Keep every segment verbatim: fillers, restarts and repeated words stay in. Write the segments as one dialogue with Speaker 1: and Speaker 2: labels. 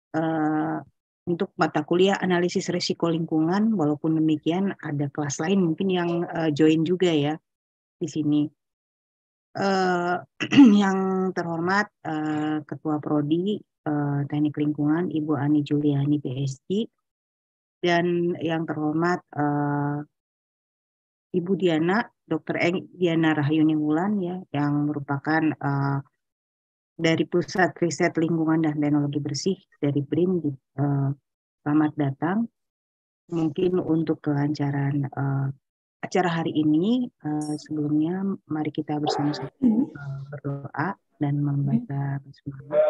Speaker 1: uh, untuk mata kuliah analisis risiko lingkungan. Walaupun demikian ada kelas lain mungkin yang uh, join juga ya di sini. Uh, yang terhormat uh, Ketua Prodi uh, Teknik Lingkungan Ibu Ani Juliani P S D, dan yang terhormat uh, Ibu Diana, Dokter Eng Diana Rahyuni Wulan ya, yang merupakan uh, dari Pusat Riset Lingkungan dan Teknologi Bersih dari B R I M. Uh, selamat datang. Mungkin untuk kelancaran uh, acara hari ini, uh, sebelumnya mari kita bersama-sama uh, berdoa dan membaca basmalah.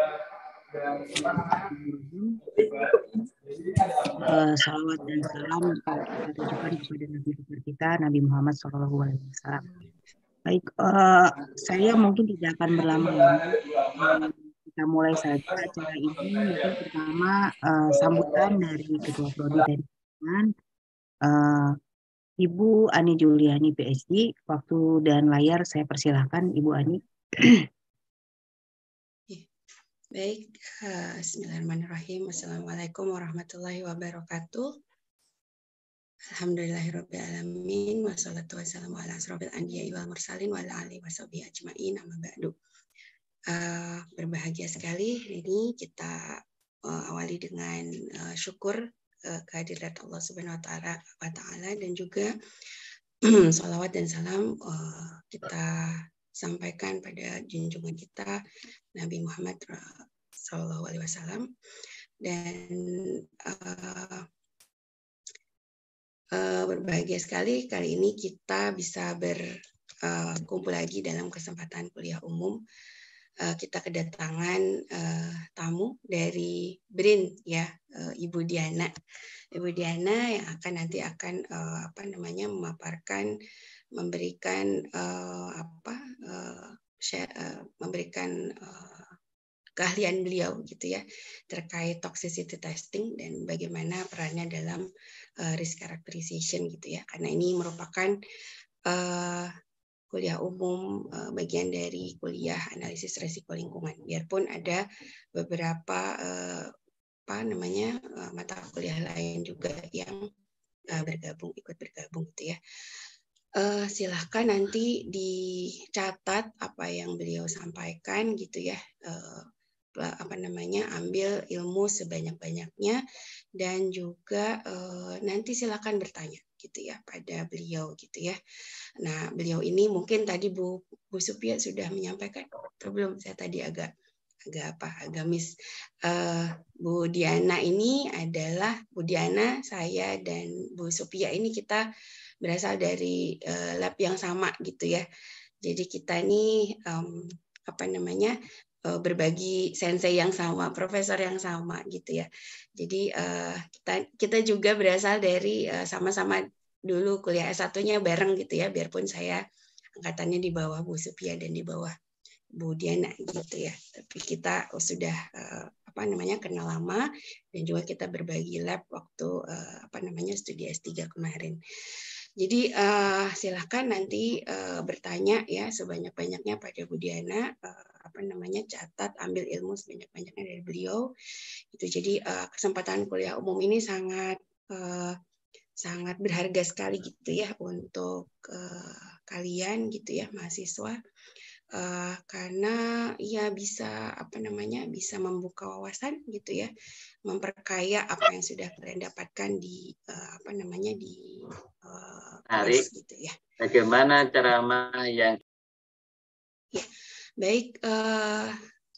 Speaker 1: Uh, salawat dan salam kita tujukan kepada Nabi kita Nabi Muhammad shallallahu alaihi wasallam. Baik, uh, saya mungkin tidak akan berlama-lama. Uh, kita mulai saja acara ini. Mungkin pertama uh, sambutan dari Ketua Prodi dari uh, Ibu Ani Juliani P S D. Waktu dan layar saya persilahkan Ibu Ani.
Speaker 2: Baik, uh, Bismillahirrahmanirrahim. Assalamualaikum warahmatullahi wabarakatuh. Alhamdulillahirrabbilalamin. Wassalatu wassalamu ala asrofil anbiya'i wal mursalin wa ala alihi washabihi ajma'in, amma ba'du. Uh, berbahagia sekali hari ini kita uh, awali dengan uh, syukur uh, kehadirat Allah Subhanahu wa taala wa taala dan juga salawat dan salam uh, kita sampaikan pada junjungan kita Nabi Muhammad Sallallahu Alaihi Wasallam, dan uh, uh, berbahagia sekali kali ini kita bisa berkumpul uh, lagi dalam kesempatan kuliah umum. Uh, kita kedatangan uh, tamu dari B R I N ya, uh, Ibu Diana, Ibu Diana yang akan nanti akan uh, apa namanya memaparkan, memberikan uh, apa uh, share, uh, memberikan uh, keahlian beliau gitu ya terkait toxicity testing dan bagaimana perannya dalam uh, risk characterization gitu ya, karena ini merupakan uh, kuliah umum uh, bagian dari kuliah analisis risiko lingkungan, biarpun ada beberapa uh, apa namanya uh, mata kuliah lain juga yang uh, bergabung ikut bergabung gitu ya. Uh, silahkan nanti dicatat apa yang beliau sampaikan gitu ya, uh, apa namanya ambil ilmu sebanyak-banyaknya, dan juga uh, nanti silahkan bertanya gitu ya pada beliau gitu ya. Nah beliau ini mungkin tadi Bu Bu Supia sudah menyampaikan atau belum? Saya tadi agak agak apa agak miss. Uh, Bu Diana ini adalah Bu Diana, saya dan Bu Supia ini kita berasal dari uh, lab yang sama gitu ya. Jadi kita ini um, apa namanya uh, berbagi sensei yang sama, profesor yang sama gitu ya. Jadi uh, kita kita juga berasal dari uh, sama-sama dulu kuliah S satu-nya bareng gitu ya, biarpun saya angkatannya di bawah Bu Supia dan di bawah Bu Diana gitu ya. Tapi kita sudah uh, apa namanya kenal lama, dan juga kita berbagi lab waktu uh, apa namanya studi S tiga kemarin. Jadi uh, silahkan nanti uh, bertanya ya sebanyak-banyaknya pada Bu Diana, uh, apa namanya catat, ambil ilmu sebanyak-banyaknya dari beliau. Itu jadi uh, kesempatan kuliah umum ini sangat uh, sangat berharga sekali gitu ya untuk uh, kalian gitu ya mahasiswa. Uh, karena ya bisa apa namanya bisa membuka wawasan gitu ya, memperkaya apa yang sudah kalian dapatkan di uh, apa namanya di uh, kelas gitu ya.
Speaker 3: Bagaimana cara yang
Speaker 2: ya baik uh,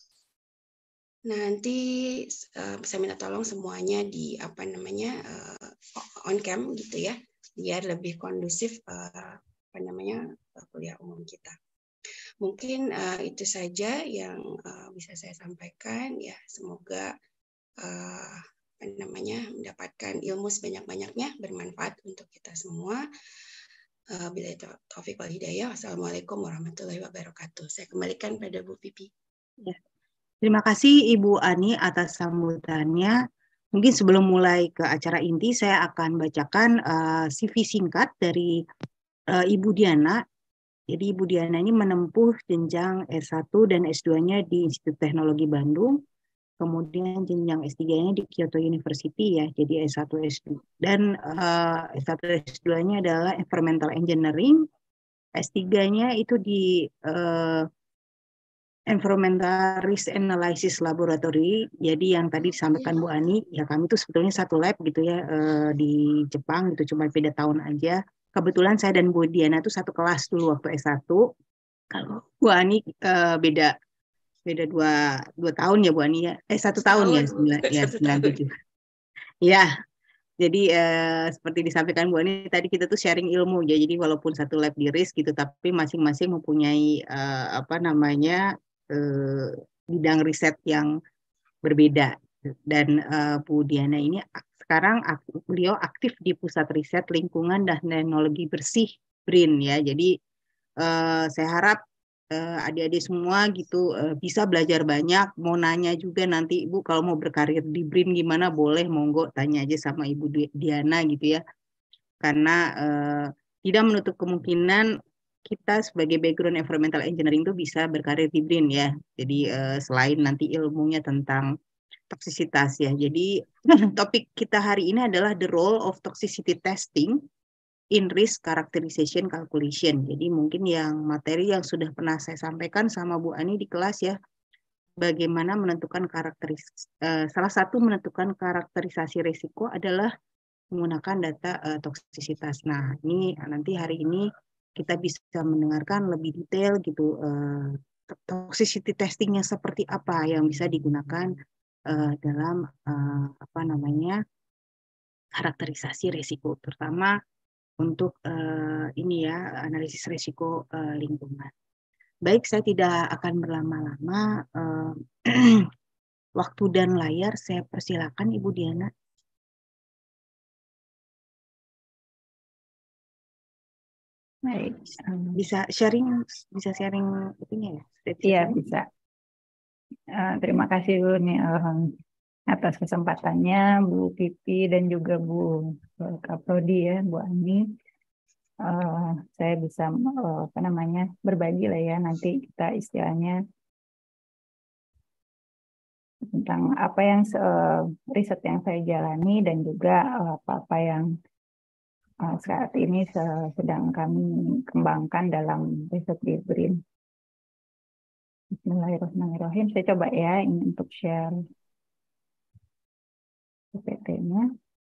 Speaker 2: nanti uh, saya minta tolong semuanya di apa namanya uh, on cam gitu ya, biar lebih kondusif uh, apa namanya uh, kuliah umum kita. Mungkin uh, itu saja yang uh, bisa saya sampaikan ya. Semoga uh, apa namanya mendapatkan ilmu sebanyak-banyaknya, bermanfaat untuk kita semua. Uh, bila itu taufik wal hidayah. Wassalamualaikum warahmatullahi wabarakatuh. Saya kembalikan pada Bu Pipi.
Speaker 1: Ya. Terima kasih Ibu Ani atas sambutannya. Mungkin sebelum mulai ke acara inti, saya akan bacakan uh, C V singkat dari uh, Ibu Diana. Jadi Ibu Diana ini menempuh jenjang S satu dan S dua-nya di Institut Teknologi Bandung. kemudian jenjang S tiga-nya di Kyoto University ya, jadi S satu S dua. Dan uh, S satu S dua-nya adalah Environmental Engineering, S tiga-nya itu di uh, Environmental Risk Analysis Laboratory. Jadi yang tadi disampaikan Bu Ani, ya kami itu sebetulnya satu lab gitu ya uh, di Jepang gitu, cuma beda tahun aja. Kebetulan saya dan Bu Diana itu satu kelas dulu waktu S satu. Kalau Bu Ani uh, beda beda dua dua tahun ya Bu Ani ya, eh satu tahun ya, sembilan ya sembilan tujuh. Ya, jadi eh, seperti disampaikan Bu Ani tadi, kita tuh sharing ilmu ya. Jadi walaupun satu lab di R I S gitu, tapi masing-masing mempunyai eh, apa namanya eh, bidang riset yang berbeda. Dan eh, Bu Diana ini sekarang ak- beliau aktif di Pusat Riset Lingkungan dan Teknologi Bersih B R I N ya. Jadi eh, saya harap eh, adik-adik semua gitu eh, bisa belajar banyak. Mau nanya juga nanti Ibu kalau mau berkarir di B R I N gimana, boleh monggo tanya aja sama Ibu Diana gitu ya. Karena eh, tidak menutup kemungkinan kita sebagai background environmental engineering itu bisa berkarir di B R I N ya. Jadi eh, selain nanti ilmunya tentang toksisitas ya. Jadi topik kita hari ini adalah the role of toxicity testing in risk characterization calculation. Jadi mungkin yang materi yang sudah pernah saya sampaikan sama Bu Ani di kelas ya, bagaimana menentukan karakteris uh, salah satu menentukan karakterisasi risiko adalah menggunakan data uh, toksisitas. Nah, ini nanti hari ini kita bisa mendengarkan lebih detail gitu uh, toxicity testingnya seperti apa yang bisa digunakan uh, dalam uh, apa namanya karakterisasi risiko, terutama untuk uh, ini ya analisis risiko uh, lingkungan. Baik, saya tidak akan berlama-lama. Uh, waktu dan layar saya persilakan Ibu Diana.
Speaker 4: Baik.
Speaker 1: Bisa sharing, bisa sharing itunya ya?
Speaker 4: Iya, bisa. Uh, terima kasih Bu nih, uh, atas kesempatannya Bu Pipi dan juga Bu Kaprodi ya, Bu Ani. Uh, saya bisa uh, apa namanya berbagi lah ya, nanti kita istilahnya tentang apa yang uh, riset yang saya jalani dan juga uh, apa-apa yang uh, saat ini sedang kami kembangkan dalam riset di B R I N. Bismillahirrahmanirrahim. Saya coba ya ini untuk share P P T-nya.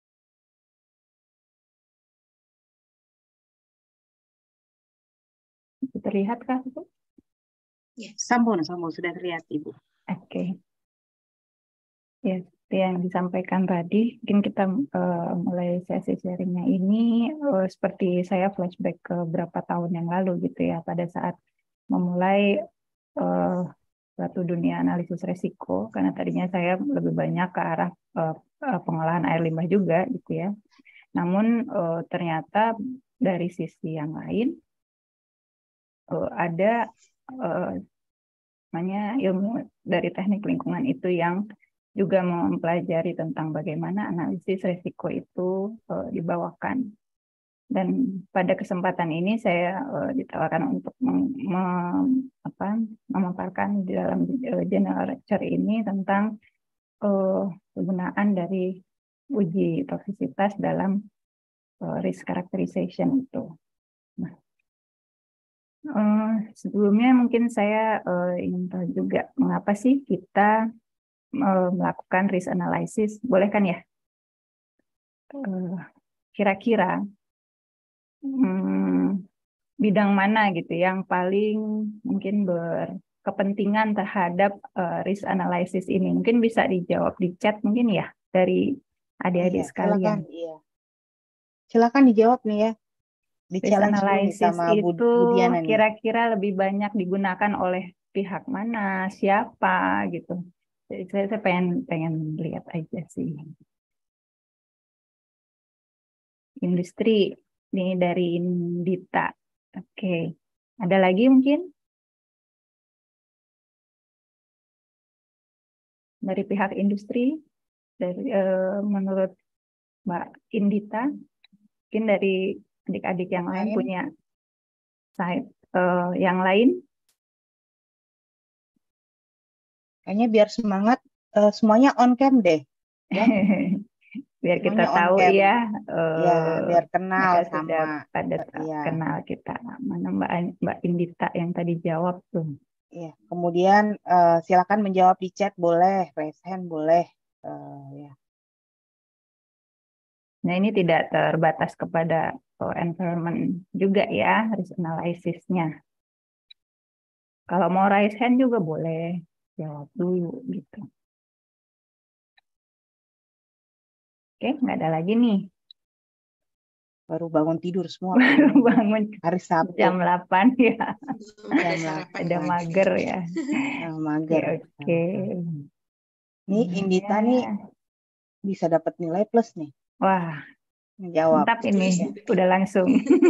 Speaker 4: Terlihat kah, Bu?
Speaker 1: Ya, sambung, sambung sudah terlihat, Ibu.
Speaker 4: Oke. Okay. Ya, seperti yang disampaikan tadi, mungkin kita uh, mulai sesi sharingnya ini uh, seperti saya flashback ke beberapa tahun yang lalu gitu ya, pada saat memulai uh, suatu dunia analisis resiko, karena tadinya saya lebih banyak ke arah uh, pengolahan air limbah juga gitu ya. Namun uh, ternyata dari sisi yang lain uh, ada uh, namanya ilmu dari teknik lingkungan itu yang juga mempelajari tentang bagaimana analisis resiko itu uh, dibawakan. Dan pada kesempatan ini saya uh, ditawarkan untuk mem, mem, apa, memaparkan di dalam uh, general lecture ini tentang uh, penggunaan dari uji toksisitas dalam uh, risk characterization itu. Nah, uh, sebelumnya mungkin saya uh, ingin tahu juga mengapa sih kita melakukan risk analysis, boleh kan ya? Kira-kira hmm, bidang mana gitu yang paling mungkin berkepentingan terhadap uh, risk analysis ini? Mungkin bisa dijawab di chat mungkin ya dari adik-adik
Speaker 1: iya,
Speaker 4: sekalian.
Speaker 1: Silakan, iya. Silakan dijawab nih ya. Di
Speaker 4: risk analysis
Speaker 1: sama
Speaker 4: itu
Speaker 1: Bu
Speaker 4: kira-kira lebih banyak digunakan oleh pihak mana, siapa gitu. Jadi saya, saya pengen pengen lihat aja sih. Industri ini dari Indita. Oke, ada lagi mungkin dari pihak industri, dari eh, menurut Mbak Indita, mungkin dari adik-adik yang lain, lain punya side eh, yang lain.
Speaker 1: Kayaknya biar semangat, uh, semuanya on cam deh, ya.
Speaker 4: Biar kita
Speaker 1: Semuanya on
Speaker 4: tahu
Speaker 1: cam.
Speaker 4: ya,
Speaker 1: Ya,
Speaker 4: uh,
Speaker 1: biar kenal
Speaker 4: mereka
Speaker 1: sama.
Speaker 4: sudah pada
Speaker 1: uh, ya.
Speaker 4: kenal kita. Mana Mbak Mbak Indita yang tadi jawab tuh.
Speaker 1: Ya, kemudian uh, silakan menjawab di chat boleh, raise hand boleh, uh, ya.
Speaker 4: Nah, ini tidak terbatas kepada uh, environment juga ya, risk analysis-nya. Kalau mau raise hand juga boleh, jawab dulu gitu. Oke, nggak ada lagi nih.
Speaker 1: Baru bangun tidur semua.
Speaker 4: Baru bangun
Speaker 1: hari Sabtu.
Speaker 4: jam delapan ya.
Speaker 2: Ada sarapan.
Speaker 4: Ada mager ya.
Speaker 1: Nah, mager.
Speaker 4: Oke. Okay.
Speaker 1: Ini Indita ya. nih bisa dapat nilai plus nih.
Speaker 4: Wah,
Speaker 1: menjawab.
Speaker 4: mantap ini, udah langsung.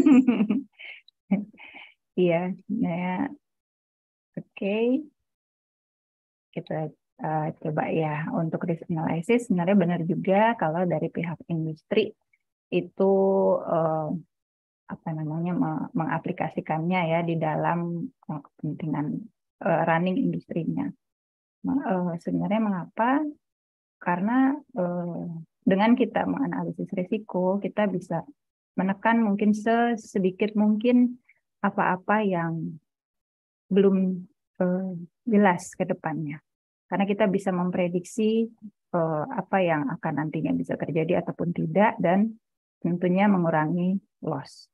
Speaker 4: Iya, nah, oke. Okay. Kita uh, coba ya untuk risk analysis. Sebenarnya benar juga kalau dari pihak industri itu uh, apa namanya mengaplikasikannya ya di dalam kepentingan uh, running industrinya. Uh, sebenarnya mengapa? Karena uh, dengan kita menganalisis risiko, kita bisa menekan mungkin sedikit mungkin apa-apa yang belum uh, jelas ke depannya. Karena kita bisa memprediksi uh, apa yang akan nantinya bisa terjadi ataupun tidak, dan tentunya mengurangi loss.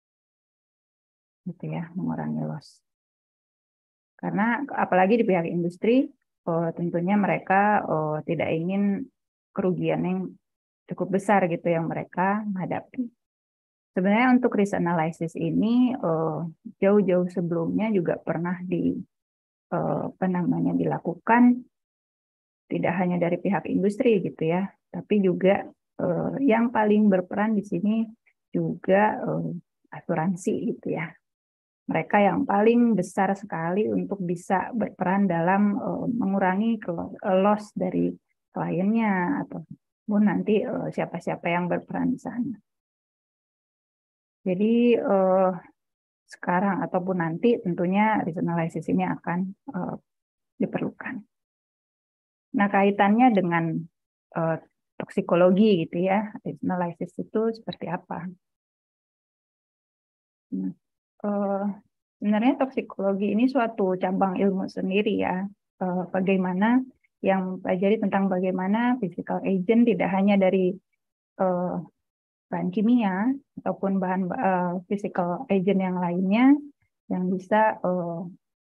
Speaker 4: Gitu ya, mengurangi loss. Karena apalagi di pihak industri, uh, tentunya mereka uh, tidak ingin kerugian yang cukup besar gitu yang mereka hadapi. Sebenarnya untuk risk analysis ini uh, jauh-jauh sebelumnya juga pernah di uh, apa namanya dilakukan, tidak hanya dari pihak industri gitu ya, tapi juga uh, yang paling berperan di sini juga uh, asuransi gitu ya. Mereka yang paling besar sekali untuk bisa berperan dalam uh, mengurangi loss dari kliennya ataupun nanti uh, siapa-siapa yang berperan di sana. Jadi uh, sekarang ataupun nanti tentunya risk analysis ini akan uh, diperlukan. Nah, kaitannya dengan uh, toksikologi gitu ya, risk analysis itu seperti apa? Nah, uh, sebenarnya toksikologi ini suatu cabang ilmu sendiri ya. Uh, bagaimana yang pelajari tentang bagaimana physical agent tidak hanya dari uh, bahan kimia ataupun bahan uh, physical agent yang lainnya yang bisa uh,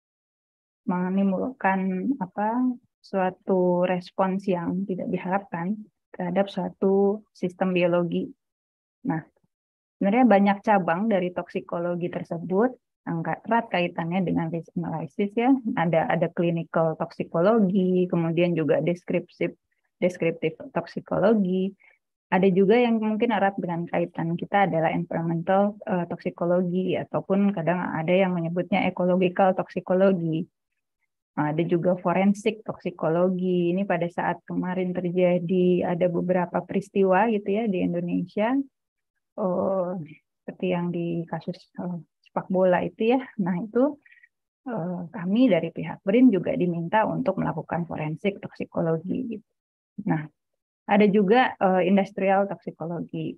Speaker 4: menimbulkan apa suatu respons yang tidak diharapkan terhadap suatu sistem biologi. Nah, sebenarnya banyak cabang dari toksikologi tersebut yang erat kaitannya dengan risk analysis ya. Ada ada clinical toksikologi, kemudian juga deskriptif deskriptif toksikologi. Ada juga yang mungkin erat dengan kaitan kita adalah environmental uh, toksikologi ataupun kadang ada yang menyebutnya ecological toksikologi. Ada juga forensik toksikologi. Ini pada saat kemarin terjadi ada beberapa peristiwa gitu ya di Indonesia, oh, seperti yang di kasus oh, sepak bola itu ya. Nah itu oh, kami dari pihak B R I N juga diminta untuk melakukan forensik toksikologi. Gitu. Nah ada juga uh, industrial toksikologi,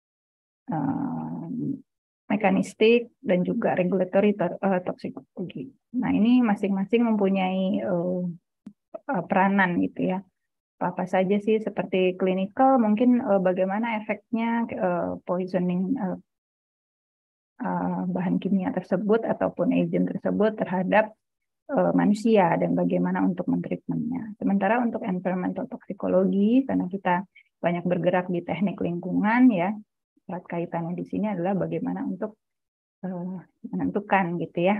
Speaker 4: uh, mekanistik, dan juga regulatory uh, toksikologi. Nah, ini masing-masing mempunyai uh, peranan gitu ya. Apa saja sih seperti klinikal, mungkin uh, bagaimana efeknya uh, poisoning uh, uh, bahan kimia tersebut ataupun agent tersebut terhadap uh, manusia dan bagaimana untuk mentreatmentnya. Sementara untuk environmental toksikologi, karena kita banyak bergerak di teknik lingkungan ya, erat kaitannya di sini adalah bagaimana untuk uh, menentukan gitu ya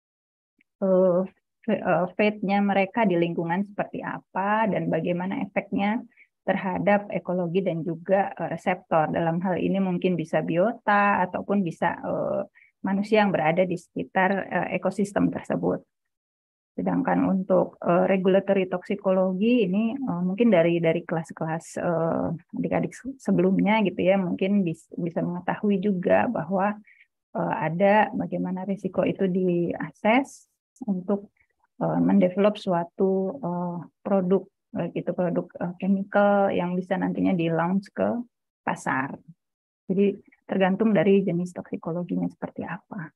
Speaker 4: uh, fate-nya mereka di lingkungan seperti apa dan bagaimana efeknya terhadap ekologi dan juga uh, reseptor. Dalam hal ini mungkin bisa biota ataupun bisa uh, manusia yang berada di sekitar uh, ekosistem tersebut. Sedangkan untuk uh, regulatory toksikologi ini uh, mungkin dari dari kelas-kelas uh, adik-adik sebelumnya gitu ya, mungkin bis, bisa mengetahui juga bahwa uh, ada bagaimana risiko itu diakses untuk uh, mendevelop suatu uh, produk baik itu produk uh, chemical yang bisa nantinya di-launch ke pasar. Jadi tergantung dari jenis toksikologinya seperti apa.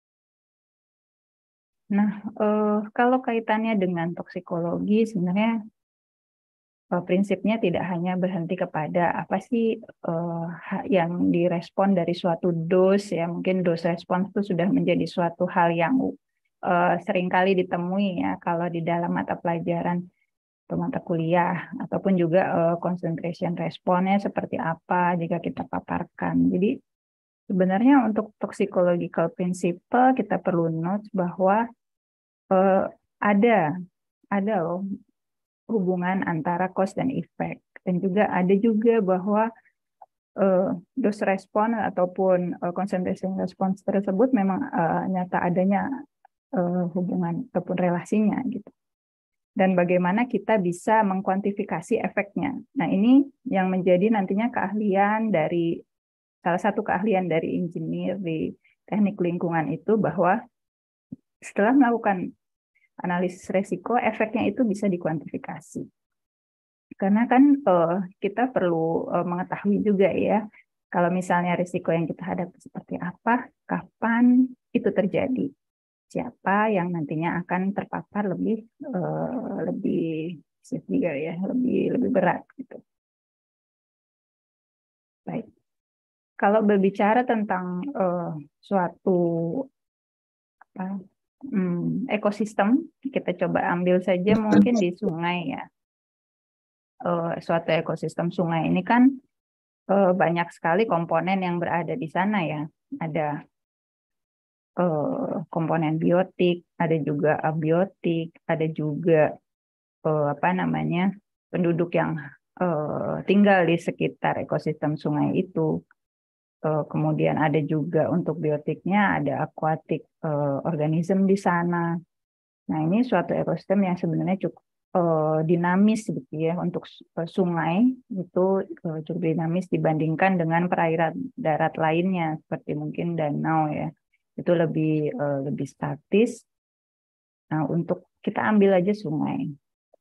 Speaker 4: Nah, uh, kalau kaitannya dengan toksikologi sebenarnya uh, prinsipnya tidak hanya berhenti kepada apa sih uh, yang direspon dari suatu dos ya, mungkin dos respons itu sudah menjadi suatu hal yang uh, seringkali ditemui ya kalau di dalam mata pelajaran atau mata kuliah, ataupun juga uh, concentration responnya seperti apa jika kita paparkan. Jadi sebenarnya untuk toxicological principle kita perlu note bahwa uh, ada ada loh hubungan antara cause dan effect, dan juga ada juga bahwa uh, dose respon ataupun uh, concentration response tersebut memang uh, nyata adanya uh, hubungan ataupun relasinya gitu. Dan bagaimana kita bisa mengkuantifikasi efeknya. Nah, ini yang menjadi nantinya keahlian dari salah satu keahlian dari engineer di teknik lingkungan itu, bahwa setelah melakukan analisis resiko, efeknya itu bisa dikuantifikasi. Karena kan uh, kita perlu uh, mengetahui juga ya, kalau misalnya risiko yang kita hadapi seperti apa, kapan itu terjadi, siapa yang nantinya akan terpapar lebih uh, lebih severe ya, lebih lebih berat gitu. Baik. Kalau berbicara tentang uh, suatu apa, hmm, ekosistem, kita coba ambil saja mungkin di sungai ya. Uh, suatu ekosistem sungai ini kan uh, banyak sekali komponen yang berada di sana ya. Ada komponen biotik, ada juga abiotik, ada juga eh, apa namanya penduduk yang eh, tinggal di sekitar ekosistem sungai itu. Eh, kemudian ada juga untuk biotiknya ada aquatic eh, organism di sana. Nah, ini suatu ekosistem yang sebenarnya cukup eh, dinamis gitu ya. Untuk eh, sungai itu eh, cukup dinamis dibandingkan dengan perairan darat lainnya seperti mungkin danau ya. Itu lebih uh, lebih statis. Nah, untuk kita ambil aja sungai,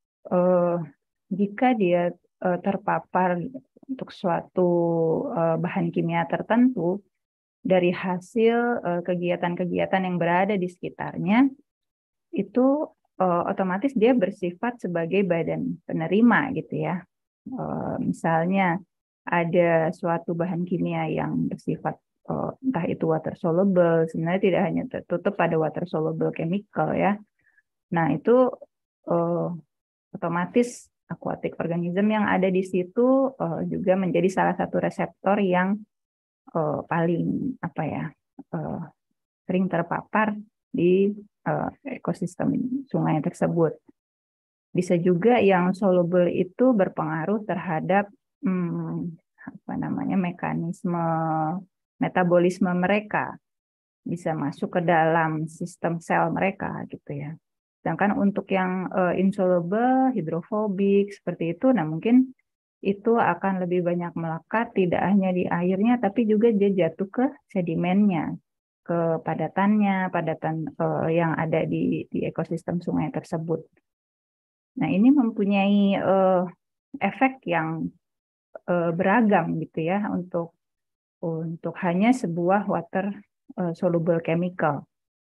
Speaker 4: uh, jika dia uh, terpapar untuk suatu uh, bahan kimia tertentu dari hasil uh, kegiatan-kegiatan yang berada di sekitarnya, itu uh, otomatis dia bersifat sebagai badan penerima gitu ya. Uh, misalnya ada suatu bahan kimia yang bersifat entah itu water soluble, sebenarnya tidak hanya tertutup pada water soluble chemical ya. Nah, itu uh, otomatis aquatic organism yang ada di situ uh, juga menjadi salah satu reseptor yang uh, paling apa ya uh, sering terpapar di uh, ekosistem sungai tersebut. Bisa juga yang soluble itu berpengaruh terhadap hmm, apa namanya mekanisme metabolisme mereka, bisa masuk ke dalam sistem sel mereka gitu ya. Sedangkan untuk yang uh, insoluble, hidrofobik seperti itu, nah mungkin itu akan lebih banyak melekat tidak hanya di airnya, tapi juga dia jatuh ke sedimennya, ke padatannya, padatan uh, yang ada di, di ekosistem sungai tersebut. Nah, ini mempunyai uh, efek yang uh, beragam gitu ya untuk untuk hanya sebuah water uh, soluble chemical.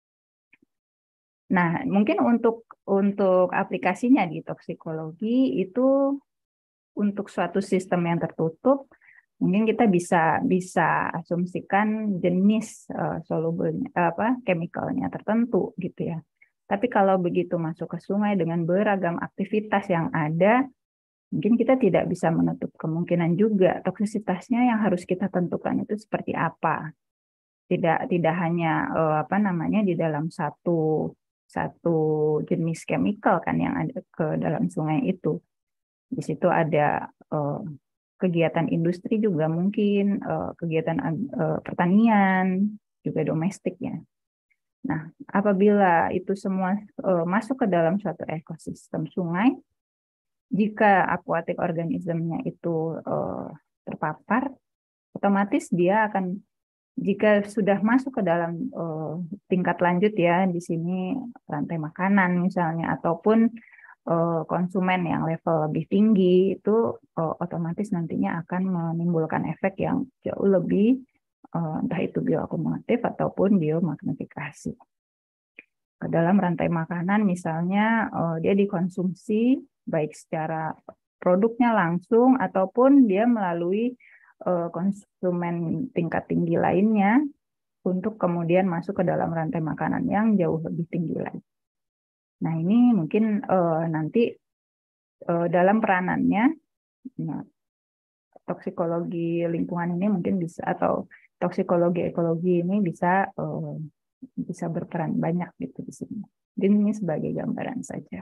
Speaker 4: Nah, mungkin untuk untuk aplikasinya di toksikologi itu untuk suatu sistem yang tertutup, mungkin kita bisa bisa asumsikan jenis uh, soluble apa chemicalnya tertentu gitu ya. Tapi kalau begitu masuk ke sungai dengan beragam aktivitas yang ada, mungkin kita tidak bisa menutup kemungkinan juga toksisitasnya yang harus kita tentukan itu seperti apa. Tidak tidak hanya uh, apa namanya di dalam satu satu jenis chemical kan yang ada ke dalam sungai itu. Di situ ada uh, kegiatan industri juga mungkin, uh, kegiatan uh, pertanian, juga domestiknya. Nah, apabila itu semua uh, masuk ke dalam suatu ekosistem sungai, jika aquatic organismnya itu uh, terpapar, otomatis dia akan, jika sudah masuk ke dalam uh, tingkat lanjut ya, di sini rantai makanan misalnya, ataupun konsumen yang level lebih tinggi itu otomatis nantinya akan menimbulkan efek yang jauh lebih entah itu bioakumulatif ataupun biomagnifikasi. Dalam rantai makanan misalnya dia dikonsumsi baik secara produknya langsung ataupun dia melalui konsumen tingkat tinggi lainnya untuk kemudian masuk ke dalam rantai makanan yang jauh lebih tinggi lagi. Nah, ini mungkin uh, nanti uh, dalam peranannya, nah, toksikologi lingkungan ini mungkin bisa, atau toksikologi ekologi ini bisa uh, bisa berperan banyak gitu di sini. Jadi ini sebagai gambaran saja.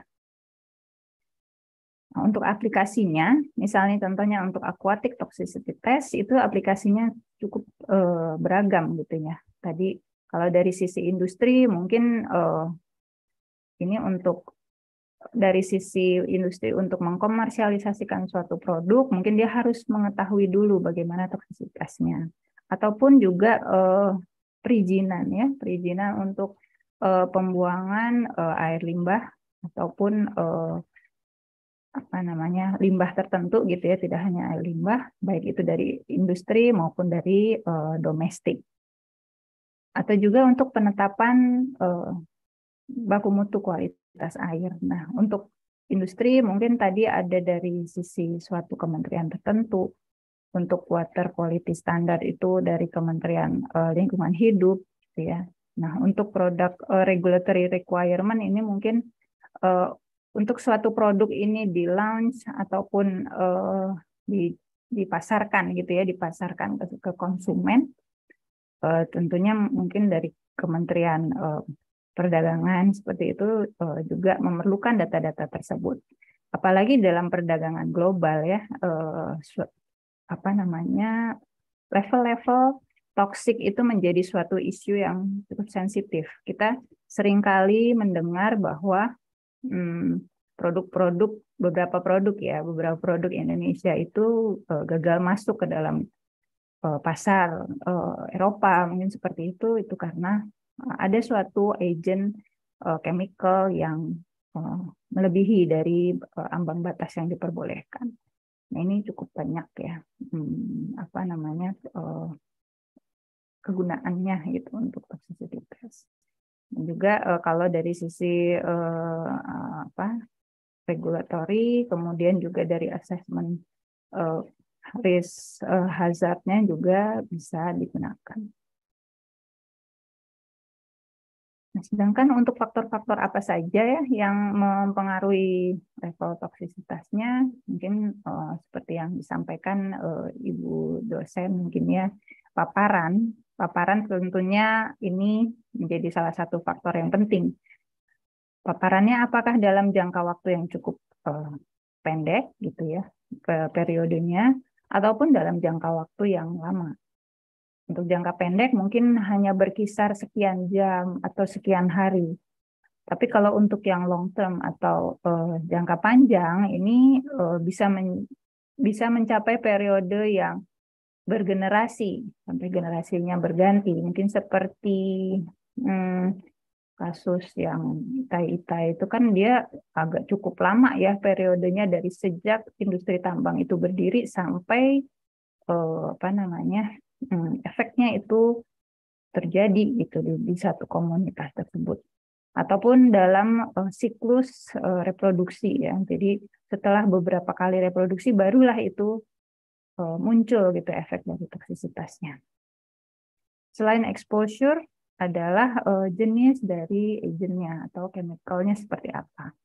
Speaker 4: Nah, untuk aplikasinya, misalnya contohnya untuk aquatic toxicity test, itu aplikasinya cukup uh, beragam gitu ya. Tadi kalau dari sisi industri mungkin uh, ini untuk dari sisi industri untuk mengkomersialisasikan suatu produk, mungkin dia harus mengetahui dulu bagaimana toksisitasnya. Ataupun juga eh, perizinan ya, perizinan untuk eh, pembuangan eh, air limbah ataupun eh, apa namanya limbah tertentu gitu ya, tidak hanya air limbah, baik itu dari industri maupun dari eh, domestik. Atau juga untuk penetapan eh, baku mutu kualitas air. Nah, untuk industri mungkin tadi ada dari sisi suatu kementerian tertentu. Untuk water quality standard itu dari Kementerian uh, Lingkungan Hidup, gitu ya. Nah, untuk produk uh, regulatory requirement ini mungkin uh, untuk suatu produk ini di launch ataupun uh, di, dipasarkan gitu ya, dipasarkan ke, ke konsumen, uh, tentunya mungkin dari Kementerian uh, Perdagangan seperti itu uh, juga memerlukan data-data tersebut. Apalagi dalam perdagangan global ya, uh, apa namanya level-level toksik itu menjadi suatu isu yang cukup sensitif. Kita seringkali mendengar bahwa hmm, produk-produk beberapa produk ya, beberapa produk Indonesia itu uh, gagal masuk ke dalam uh, pasar uh, Eropa, mungkin seperti itu, itu karena ada suatu agen uh, chemical yang uh, melebihi dari uh, ambang batas yang diperbolehkan. Nah, ini cukup banyak ya, hmm, apa namanya uh, kegunaannya gitu untuk toxicity test. Dan juga uh, kalau dari sisi uh, apa regulatory, kemudian juga dari assessment uh, risk uh, hazardnya juga bisa digunakan. Nah, sedangkan untuk faktor-faktor apa saja ya yang mempengaruhi level toksisitasnya, mungkin uh, seperti yang disampaikan uh, Ibu dosen mungkin ya, paparan. Paparan tentunya ini menjadi salah satu faktor yang penting. Paparannya apakah dalam jangka waktu yang cukup uh, pendek gitu ya, ke periodenya, ataupun dalam jangka waktu yang lama. Untuk jangka pendek mungkin hanya berkisar sekian jam atau sekian hari. Tapi kalau untuk yang long term atau uh, jangka panjang ini uh, bisa men bisa mencapai periode yang bergenerasi sampai generasinya berganti. Mungkin seperti hmm, kasus yang Itai-Itai itu kan dia agak cukup lama ya periodenya dari sejak industri tambang itu berdiri sampai uh, apa namanya Hmm, efeknya itu terjadi gitu di, di satu komunitas tersebut ataupun dalam uh, siklus uh, reproduksi ya. Jadi setelah beberapa kali reproduksi barulah itu uh, muncul gitu efek dari toksisitasnya. Selain exposure adalah uh, jenis dari agentnya atau chemicalnya seperti apa.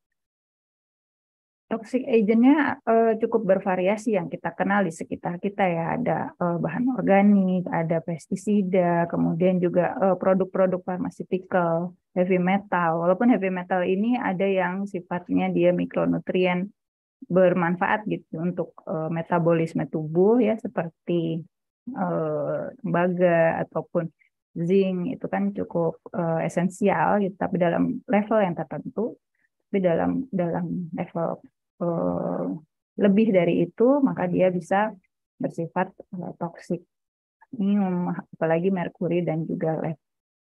Speaker 4: Toxic agentnya uh, cukup bervariasi yang kita kenal di sekitar kita ya. Ada uh, bahan organik, ada pestisida, kemudian juga uh, produk-produk pharmaceutical, heavy metal. Walaupun heavy metal ini ada yang sifatnya dia mikronutrien bermanfaat gitu untuk uh, metabolisme tubuh ya, seperti uh, tembaga ataupun zinc itu kan cukup uh, esensial gitu, tapi dalam level yang tertentu. Tapi dalam dalam level lebih dari itu, maka dia bisa bersifat uh, toksik. Ini apalagi merkuri dan juga lead.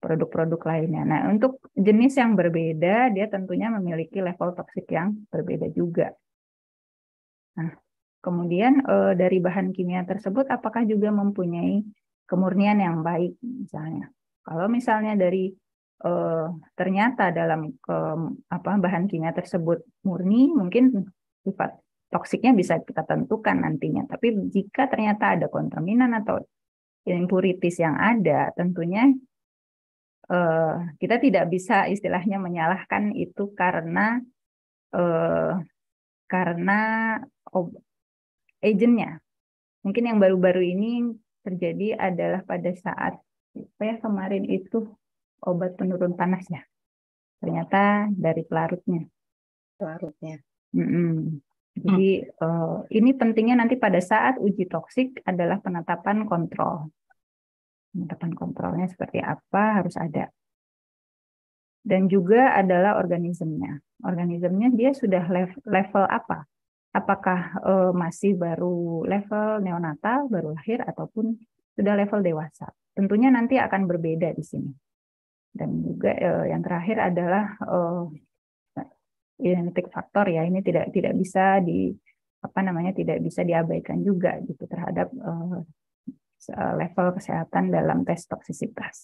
Speaker 4: produk-produk lainnya. Nah, untuk jenis yang berbeda, dia tentunya memiliki level toksik yang berbeda juga. Nah, kemudian eh, dari bahan kimia tersebut, apakah juga mempunyai kemurnian yang baik, misalnya? Kalau misalnya dari eh, ternyata dalam ke, apa, bahan kimia tersebut murni, mungkin sifat toksiknya bisa kita tentukan nantinya. Tapi jika ternyata ada kontaminan atau impurities yang ada, tentunya Uh, kita tidak bisa istilahnya menyalahkan itu karena uh, karena agentnya. Mungkin yang baru-baru ini terjadi adalah pada saat apa ya kemarin itu obat penurun panas ya. Ternyata dari pelarutnya.
Speaker 1: Pelarutnya.
Speaker 4: Mm-mm. Jadi hmm. uh, ini pentingnya nanti pada saat uji toksik adalah penetapan kontrol. Penetapan kontrolnya seperti apa harus ada. Dan juga adalah organismenya. Organismenya dia sudah level, level apa? Apakah uh, masih baru level neonatal, baru lahir, ataupun sudah level dewasa? Tentunya nanti akan berbeda di sini. Dan juga uh, yang terakhir adalah uh, genetic faktor ya. Ini tidak tidak bisa di apa namanya tidak bisa diabaikan juga gitu terhadap uh, level kesehatan dalam tes toksisitas.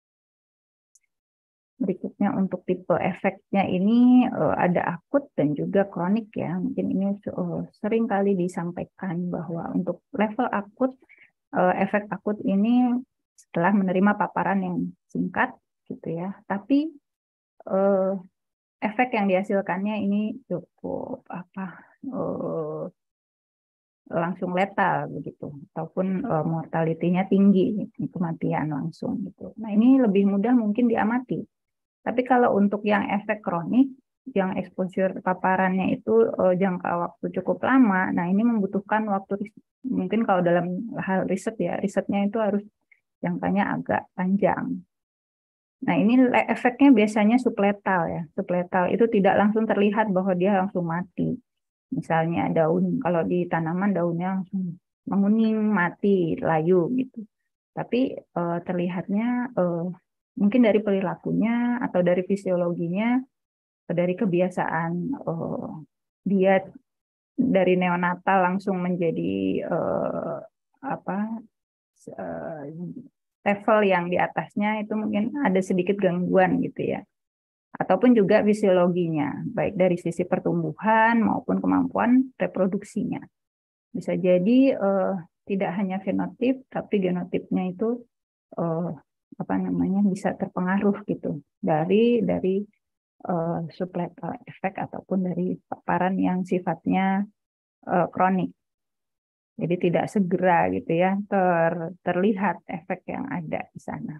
Speaker 4: Berikutnya untuk tipe efeknya ini uh, ada akut dan juga kronik ya. Mungkin ini uh, sering kali disampaikan bahwa untuk level akut, uh, efek akut ini setelah menerima paparan yang singkat gitu ya. Tapi uh, efek yang dihasilkannya ini cukup apa uh, langsung letal begitu, ataupun uh, mortality-nya tinggi, kematian langsung gitu. Nah ini lebih mudah mungkin diamati. Tapi kalau untuk yang efek kronik, yang exposure paparannya itu uh, jangka waktu cukup lama, nah ini membutuhkan waktu, mungkin kalau dalam hal riset ya, risetnya itu harus jangkanya agak panjang. Nah ini efeknya biasanya subletal ya, subletal itu tidak langsung terlihat bahwa dia langsung mati. Misalnya daun, kalau di tanaman daunnya langsung menguning, mati, layu gitu. Tapi uh, terlihatnya uh, mungkin dari perilakunya atau dari fisiologinya, dari kebiasaan uh, dia dari neonatal langsung menjadi uh, apa uh, level yang di atasnya itu mungkin ada sedikit gangguan gitu ya. Ataupun juga fisiologinya, baik dari sisi pertumbuhan maupun kemampuan reproduksinya. Bisa jadi uh, tidak hanya fenotip, tapi genotipnya itu uh, apa namanya bisa terpengaruh gitu dari dari uh, subletal efek ataupun dari paparan yang sifatnya uh, kronik. Jadi tidak segera gitu ya ter, terlihat efek yang ada di sana.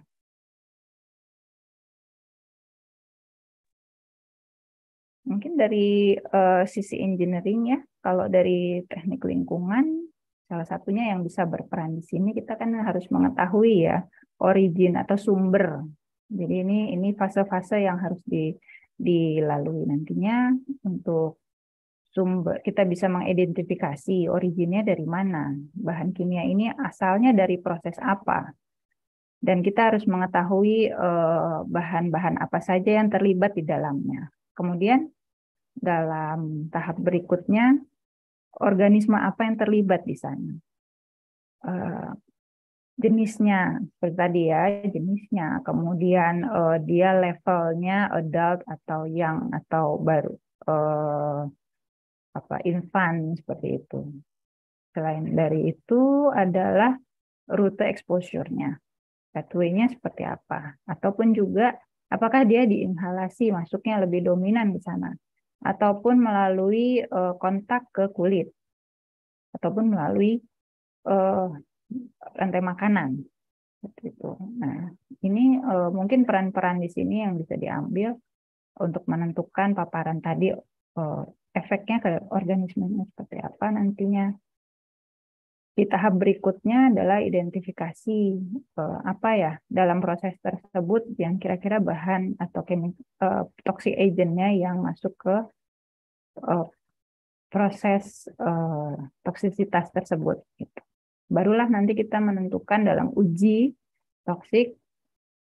Speaker 4: Mungkin dari uh, sisi engineering ya, kalau dari teknik lingkungan salah satunya yang bisa berperan di sini kita kan harus mengetahui ya origin atau sumber. Jadi ini ini fase-fase yang harus di, dilalui nantinya untuk sumber. Kita bisa mengidentifikasi originnya dari mana, bahan kimia ini asalnya dari proses apa, dan kita harus mengetahui bahan-bahan uh, apa saja yang terlibat di dalamnya. Kemudian dalam tahap berikutnya organisme apa yang terlibat di sana. Uh, jenisnya seperti tadi ya, jenisnya, kemudian uh, dia levelnya adult atau young atau baru uh, apa infant seperti itu. Selain dari itu adalah rute exposure-nya, pathway-nya seperti apa, ataupun juga apakah dia diinhalasi masuknya lebih dominan di sana, ataupun melalui uh, kontak ke kulit, ataupun melalui uh, rantai makanan seperti itu. Nah, ini uh, mungkin peran-peran di sini yang bisa diambil untuk menentukan paparan tadi uh, efeknya ke organismenya seperti apa nantinya. Di tahap berikutnya adalah identifikasi uh, apa ya dalam proses tersebut yang kira-kira bahan atau chemical uh, toxic agent-nya yang masuk ke uh, proses uh, toksisitas tersebut. Gitu. Barulah nanti kita menentukan dalam uji toksik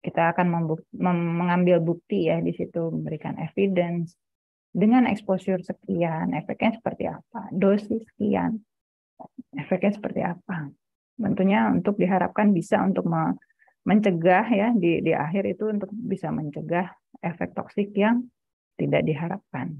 Speaker 4: kita akan membuk- mem- mengambil bukti ya di situ, memberikan evidence dengan exposure sekian, efeknya seperti apa, dosis sekian, efeknya seperti apa. Tentunya untuk diharapkan bisa untuk me- mencegah ya di di akhir itu untuk bisa mencegah efek toksik yang tidak diharapkan.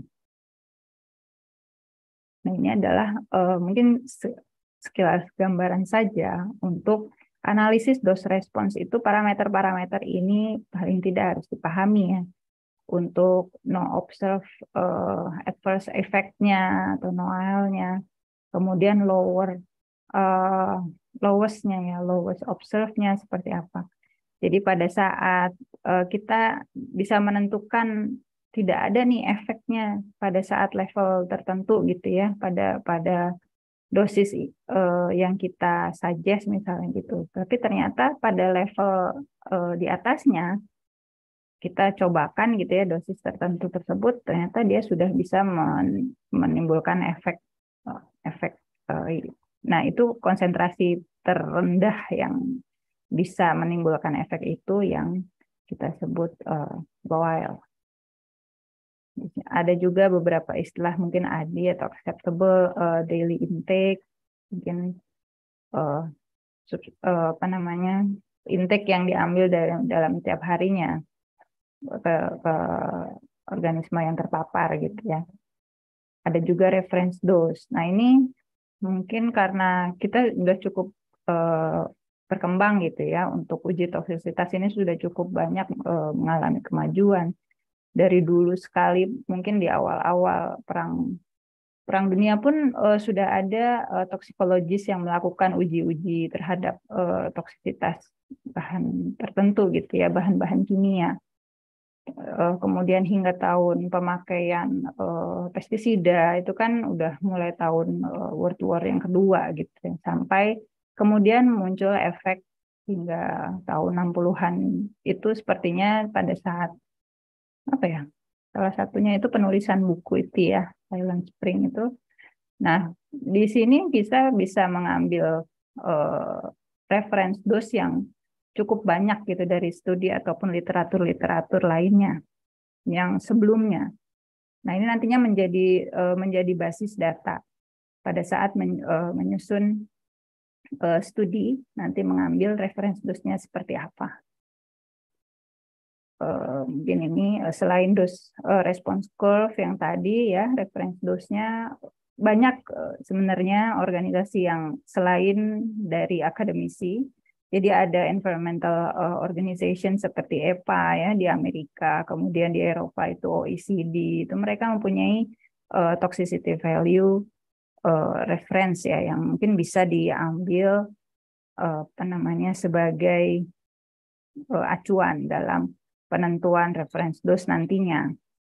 Speaker 4: Nah, ini adalah uh, mungkin sekilas gambaran saja untuk analisis dose response itu, parameter-parameter ini paling tidak harus dipahami ya. Untuk no observe uh, adverse effect-nya atau no A L-nya, kemudian lower uh, lowest-nya ya, lowest observe-nya seperti apa. Jadi pada saat uh, kita bisa menentukan tidak ada nih efeknya pada saat level tertentu gitu ya, pada pada dosis uh, yang kita suggest misalnya gitu. Tapi ternyata pada level uh, di atasnya kita cobakan gitu ya dosis tertentu tersebut, ternyata dia sudah bisa men menimbulkan efek uh, efek. Uh, nah itu konsentrasi terendah yang bisa menimbulkan efek itu yang kita sebut uh, bowel. Ada juga beberapa istilah mungkin A D I atau acceptable uh, daily intake, mungkin uh, sub, uh, apa namanya intake yang diambil dalam dalam tiap harinya ke, ke organisme yang terpapar gitu ya. Ada juga reference dose. Nah ini mungkin karena kita sudah cukup uh, berkembang gitu ya untuk uji toksisitas ini sudah cukup banyak uh, mengalami kemajuan. Dari dulu sekali mungkin di awal-awal perang perang dunia pun uh, sudah ada uh, toksikologis yang melakukan uji-uji terhadap uh, toksisitas bahan tertentu gitu ya, bahan-bahan kimia. Uh, kemudian hingga tahun pemakaian uh, pestisida itu kan udah mulai tahun uh, World War yang kedua gitu ya. Sampai kemudian muncul efek hingga tahun enam puluhan itu sepertinya pada saat apa ya, salah satunya itu penulisan buku itu ya, Silent Spring itu. Nah, di sini kita bisa mengambil uh, reference dose yang cukup banyak gitu dari studi ataupun literatur-literatur lainnya yang sebelumnya. Nah, ini nantinya menjadi uh, menjadi basis data pada saat men, uh, menyusun uh, studi, nanti mengambil reference dose-nya seperti apa. Uh, mungkin ini uh, selain dose uh, response curve yang tadi ya, reference dose-nya banyak uh, sebenarnya organisasi yang selain dari akademisi. Jadi ada environmental uh, organization seperti E P A ya di Amerika, kemudian di Eropa itu O E C D, itu mereka mempunyai uh, toxicity value uh, reference ya yang mungkin bisa diambil uh, apa namanya sebagai uh, acuan dalam penentuan reference dose nantinya.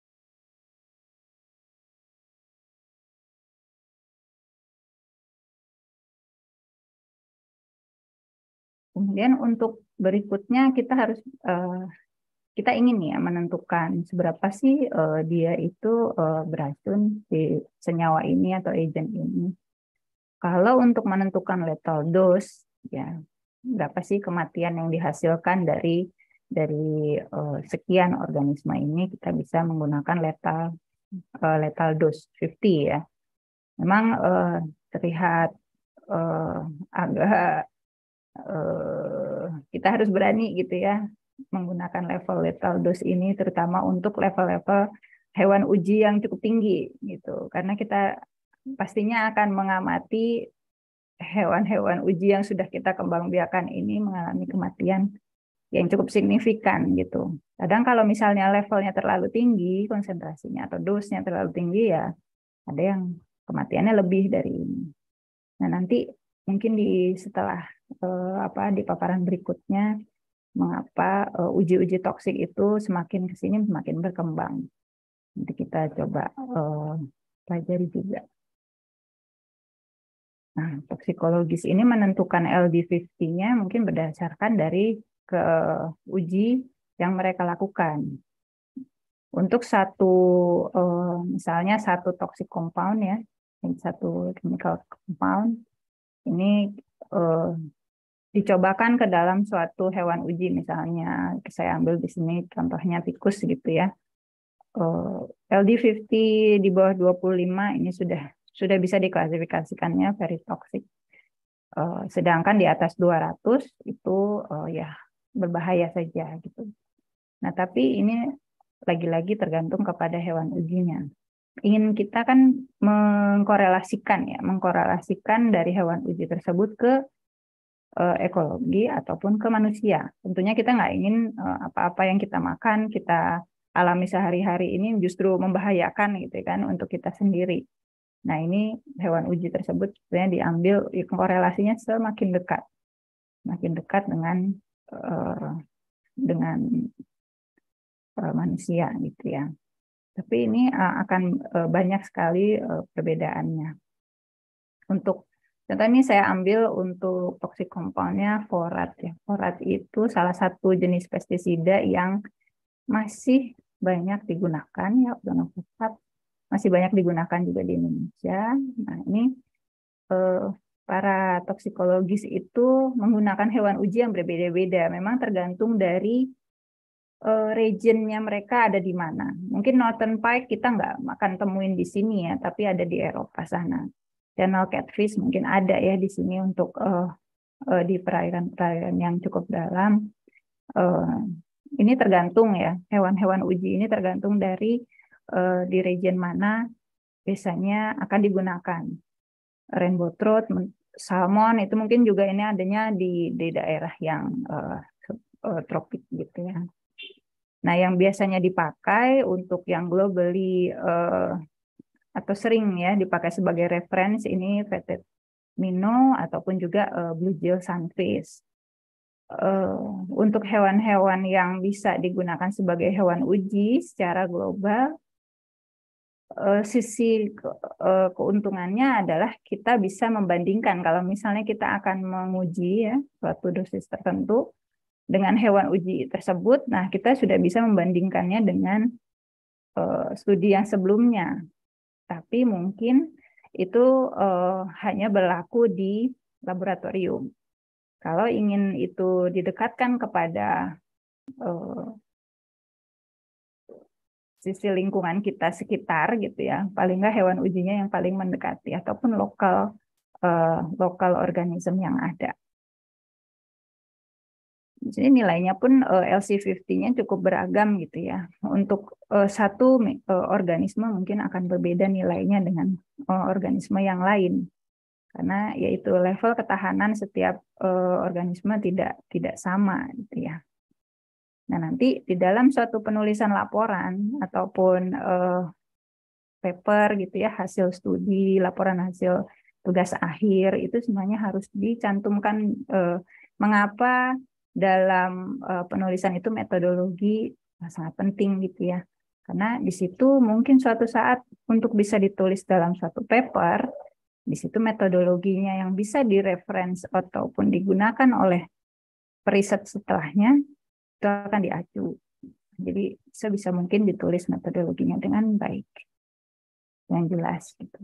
Speaker 4: Kemudian untuk berikutnya kita harus uh, kita ingin ya menentukan seberapa sih uh, dia itu uh, beracun si senyawa ini atau agent ini. Kalau untuk menentukan lethal dose ya berapa sih kematian yang dihasilkan dari dari uh, sekian organisme ini, kita bisa menggunakan lethal uh, lethal dose lima puluh ya. Memang uh, terlihat uh, agak uh, kita harus berani gitu ya menggunakan level lethal dose ini, terutama untuk level-level hewan uji yang cukup tinggi gitu, karena kita pastinya akan mengamati hewan-hewan uji yang sudah kita kembangbiakan ini mengalami kematian yang cukup signifikan gitu. Kadang kalau misalnya levelnya terlalu tinggi, konsentrasinya atau dosnya terlalu tinggi ya ada yang kematiannya lebih dari ini. Nah nanti mungkin di setelah eh, apa di paparan berikutnya mengapa uh, uji-uji toksik itu semakin ke sini semakin berkembang. Nanti kita coba uh, pelajari juga. Nah, toksikologis ini menentukan L D lima puluh-nya mungkin berdasarkan dari ke uji yang mereka lakukan. Untuk satu uh, misalnya satu toxic compound ya, satu chemical compound ini uh, dicobakan ke dalam suatu hewan uji, misalnya saya ambil di sini contohnya tikus gitu ya. L D lima puluh di bawah dua puluh lima ini sudah sudah bisa diklasifikasikannya very toxic. Sedangkan di atas dua ratus itu ya berbahaya saja gitu. Nah, tapi ini lagi-lagi tergantung kepada hewan ujinya. Ingin kita kan mengkorelasikan ya, mengkorelasikan dari hewan uji tersebut ke uh, ekologi ataupun ke manusia. Tentunya kita nggak ingin uh, apa-apa yang kita makan, kita alami sehari-hari ini justru membahayakan gitu kan untuk kita sendiri. Nah, ini hewan uji tersebut sebenarnya diambil korelasinya semakin dekat, semakin dekat dengan uh, dengan uh, manusia gitu ya. Tapi ini uh, akan uh, banyak sekali uh, perbedaannya. Untuk contoh ini saya ambil untuk toxic compound-nya forat ya. Forat itu salah satu jenis pestisida yang masih banyak digunakan ya, organofosfat masih banyak digunakan juga di Indonesia. Nah, ini uh, para toksikologis itu menggunakan hewan uji yang berbeda-beda. Memang tergantung dari Uh, regionnya mereka ada di mana. Mungkin Northern Pike kita nggak akan temuin di sini ya, tapi ada di Eropa sana. Channel catfish mungkin ada ya di sini untuk uh, uh, di perairan-perairan yang cukup dalam. Uh, ini tergantung ya, hewan-hewan uji ini tergantung dari uh, di region mana biasanya akan digunakan. Rainbow trout, salmon itu mungkin juga ini adanya di di daerah yang uh, uh, tropik gitu ya. Nah, yang biasanya dipakai untuk yang globally uh, atau sering ya dipakai sebagai reference ini fetid minnow ataupun juga uh, bluegill sunfish. Uh, untuk hewan-hewan yang bisa digunakan sebagai hewan uji secara global, uh, sisi ke, uh, keuntungannya adalah kita bisa membandingkan kalau misalnya kita akan menguji ya suatu dosis tertentu dengan hewan uji tersebut, nah kita sudah bisa membandingkannya dengan uh, studi yang sebelumnya. Tapi mungkin itu uh, hanya berlaku di laboratorium. Kalau ingin itu didekatkan kepada uh, sisi lingkungan kita sekitar gitu ya, paling nggak hewan ujinya yang paling mendekati ataupun lokal uh, lokal organisme yang ada. Di sini nilainya pun uh, L C lima puluh-nya cukup beragam gitu ya. Untuk uh, satu uh, organisme mungkin akan berbeda nilainya dengan uh, organisme yang lain. Karena yaitu level ketahanan setiap uh, organisme tidak tidak sama gitu ya. Nah, nanti di dalam suatu penulisan laporan ataupun uh, paper gitu ya, hasil studi, laporan hasil tugas akhir itu semuanya harus dicantumkan uh, mengapa dalam uh, penulisan itu metodologi sangat penting gitu ya. Karena di situ mungkin suatu saat untuk bisa ditulis dalam suatu paper, di situ metodologinya yang bisa direference ataupun digunakan oleh periset setelahnya itu akan diacu. Jadi sebisa mungkin ditulis metodologinya dengan baik, yang jelas gitu.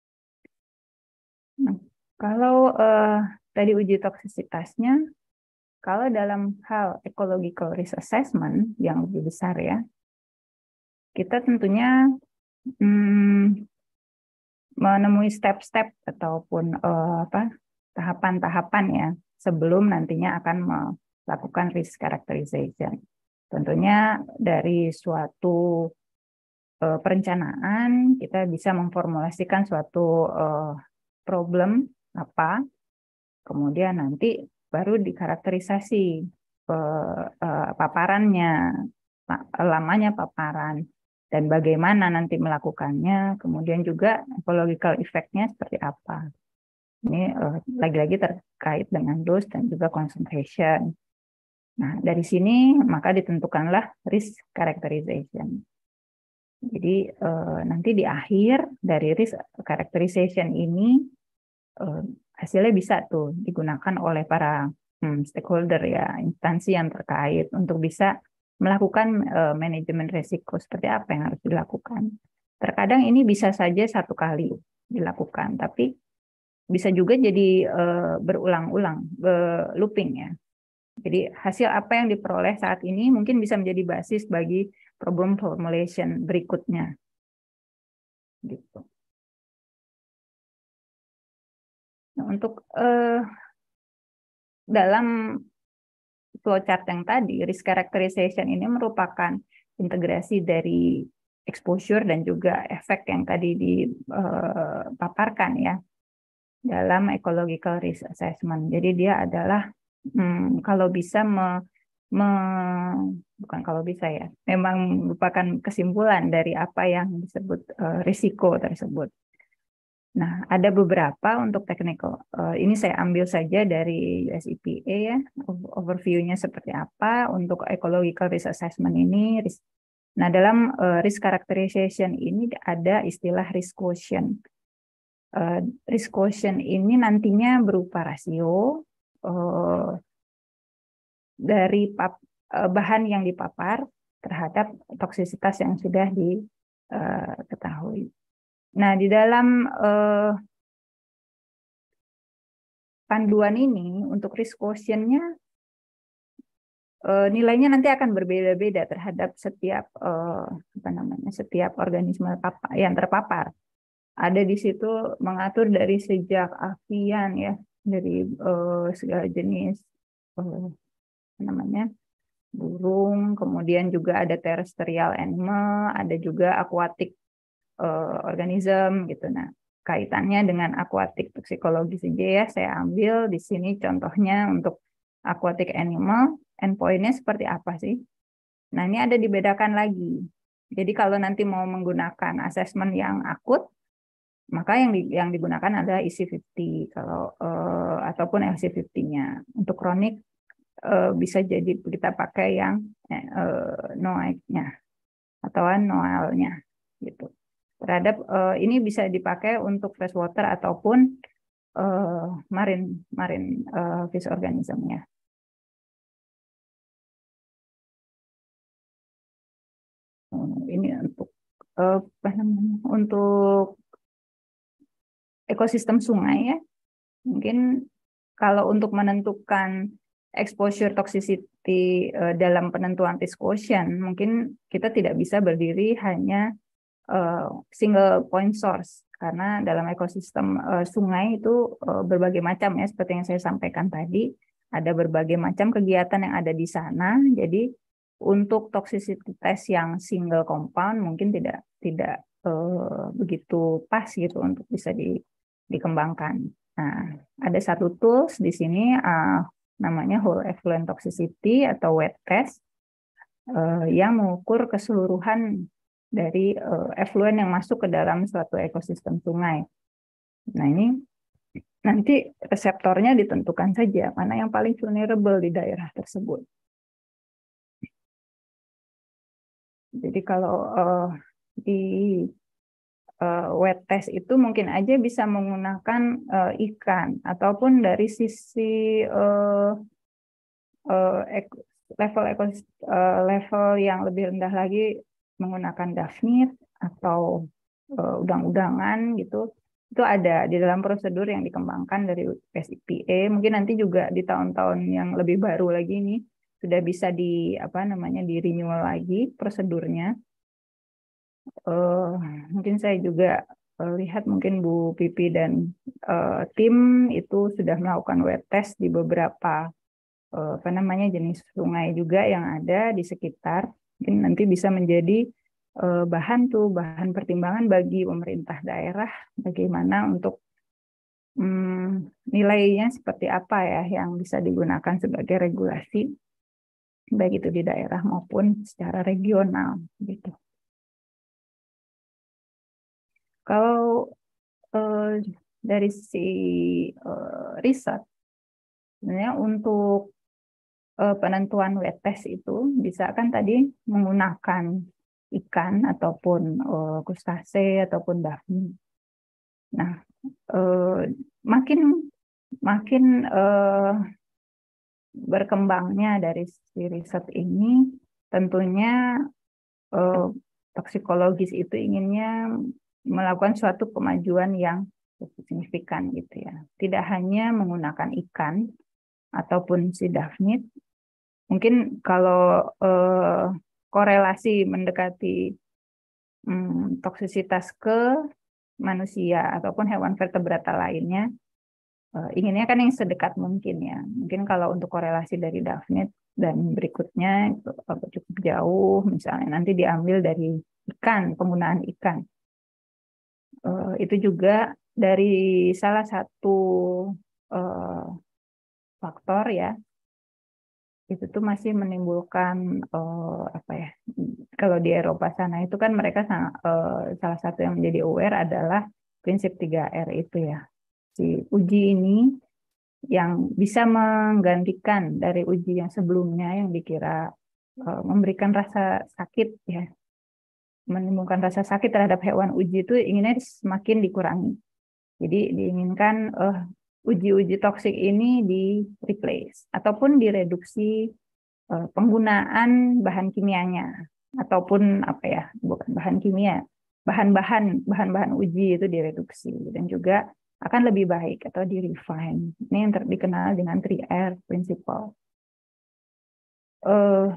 Speaker 4: Nah, kalau uh, tadi uji toksisitasnya, kalau dalam hal ecological risk assessment yang lebih besar ya, kita tentunya hmm, menemui step-step ataupun uh, apa tahapan-tahapan ya sebelum nantinya akan melakukan risk characterization. Tentunya dari suatu uh, perencanaan kita bisa memformulasikan suatu uh, problem apa, kemudian nanti baru dikarakterisasi uh, uh, paparannya, lamanya paparan, dan bagaimana nanti melakukannya, kemudian juga ecological effect-nya seperti apa. Ini uh, lagi-lagi terkait dengan dose dan juga concentration. Nah, dari sini maka ditentukanlah risk characterization. Jadi uh, nanti di akhir dari risk characterization ini uh, hasilnya bisa tuh digunakan oleh para hmm, stakeholder ya, instansi yang terkait untuk bisa melakukan uh, manajemen risiko seperti apa yang harus dilakukan. Terkadang ini bisa saja satu kali dilakukan, tapi bisa juga jadi uh, berulang-ulang, uh, looping ya. Jadi hasil apa yang diperoleh saat ini mungkin bisa menjadi basis bagi problem formulation berikutnya. Gitu. Nah, untuk uh, dalam flowchart yang tadi, risk characterization ini merupakan integrasi dari exposure dan juga efek yang tadi dipaparkan uh, ya dalam ecological risk assessment. Jadi dia adalah hmm, kalau bisa me, me, bukan kalau bisa ya, memang merupakan kesimpulan dari apa yang disebut uh, risiko tersebut. Nah, ada beberapa untuk technical. Uh, ini saya ambil saja dari U S E P A ya, overview-nya seperti apa untuk ecological risk assessment ini. Nah, dalam uh, risk characterization ini ada istilah risk quotient. Uh, risk quotient ini nantinya berupa rasio uh, dari pap, uh, bahan yang dipapar terhadap toksisitas yang sudah diketahui. Uh, nah, di dalam uh, panduan ini untuk risk quotient-nya uh, nilainya nanti akan berbeda-beda terhadap setiap uh, apa namanya setiap organisme yang terpapar. Ada di situ mengatur dari sejak avian ya, dari uh, segala jenis uh, namanya burung, kemudian juga ada terrestrial animal, ada juga aquatic uh, organism gitu. Nah, kaitannya dengan aquatic toxicology saja ya, saya ambil di sini contohnya untuk aquatic animal, endpoint-nya seperti apa sih? Nah, ini ada dibedakan lagi. Jadi kalau nanti mau menggunakan assessment yang akut, maka yang di, yang digunakan adalah E C lima puluh kalau uh, ataupun L C lima puluh-nya. Untuk kronik uh, bisa jadi kita pakai yang uh, N O A C-nya atau N O A L-nya gitu. Terhadap uh, ini bisa dipakai untuk freshwater ataupun uh, marine marine uh, fish organism-nya. Uh, ini untuk uh, apa namanya? Untuk ekosistem sungai ya, mungkin kalau untuk menentukan exposure toxicity uh, dalam penentuan risk quotient, mungkin kita tidak bisa berdiri hanya uh, single point source, karena dalam ekosistem uh, sungai itu uh, berbagai macam ya, seperti yang saya sampaikan tadi, ada berbagai macam kegiatan yang ada di sana. Jadi untuk toxicity test yang single compound mungkin tidak tidak uh, begitu pas gitu untuk bisa di dikembangkan. Nah, ada satu tools di sini uh, namanya whole effluent toxicity atau wet test uh, yang mengukur keseluruhan dari uh, effluent yang masuk ke dalam suatu ekosistem sungai. Nah, ini nanti reseptornya ditentukan saja mana yang paling vulnerable di daerah tersebut. Jadi kalau uh, di Uh, wet test itu mungkin aja bisa menggunakan uh, ikan ataupun dari sisi uh, uh, ek, level ekos, uh, level yang lebih rendah lagi menggunakan dafnir atau uh, udang-udangan gitu. Itu ada di dalam prosedur yang dikembangkan dari U S E P A. Mungkin nanti juga di tahun-tahun yang lebih baru lagi ini sudah bisa di apa namanya di renewal lagi prosedurnya. Uh, mungkin saya juga uh, lihat mungkin Bu Pipi dan uh, tim itu sudah melakukan wet test di beberapa uh, apa namanya jenis sungai juga yang ada di sekitar. Mungkin nanti bisa menjadi uh, bahan tuh bahan pertimbangan bagi pemerintah daerah bagaimana untuk um, nilainya seperti apa ya yang bisa digunakan sebagai regulasi baik itu di daerah maupun secara regional gitu. Kalau uh, dari si uh, riset, sebenarnya untuk uh, penentuan wet test itu bisa kan tadi menggunakan ikan ataupun uh, krustase ataupun dafni. Nah, uh, makin makin uh, berkembangnya dari si riset ini, tentunya uh, toksikologis itu inginnya melakukan suatu kemajuan yang signifikan gitu ya. Tidak hanya menggunakan ikan ataupun si Daphnid, mungkin kalau eh, korelasi mendekati hmm, toksisitas ke manusia ataupun hewan vertebrata lainnya, eh, inginnya kan yang sedekat mungkin ya. Mungkin kalau untuk korelasi dari Daphnid dan berikutnya itu cukup jauh, misalnya nanti diambil dari ikan, penggunaan ikan. Uh, itu juga dari salah satu uh, faktor ya, itu tuh masih menimbulkan uh, apa ya, kalau di Eropa sana itu kan mereka uh, salah satu yang menjadi aware adalah prinsip tiga R itu ya. Si uji ini yang bisa menggantikan dari uji yang sebelumnya yang dikira uh, memberikan rasa sakit ya, menimbulkan rasa sakit terhadap hewan uji itu inginnya semakin dikurangi. Jadi diinginkan uh, uji-uji toksik ini di replace ataupun direduksi uh, penggunaan bahan kimianya ataupun apa ya, bukan bahan kimia, bahan-bahan bahan-bahan uji itu direduksi dan juga akan lebih baik atau di refine. Ini yang dikenal dengan three R principle. Uh,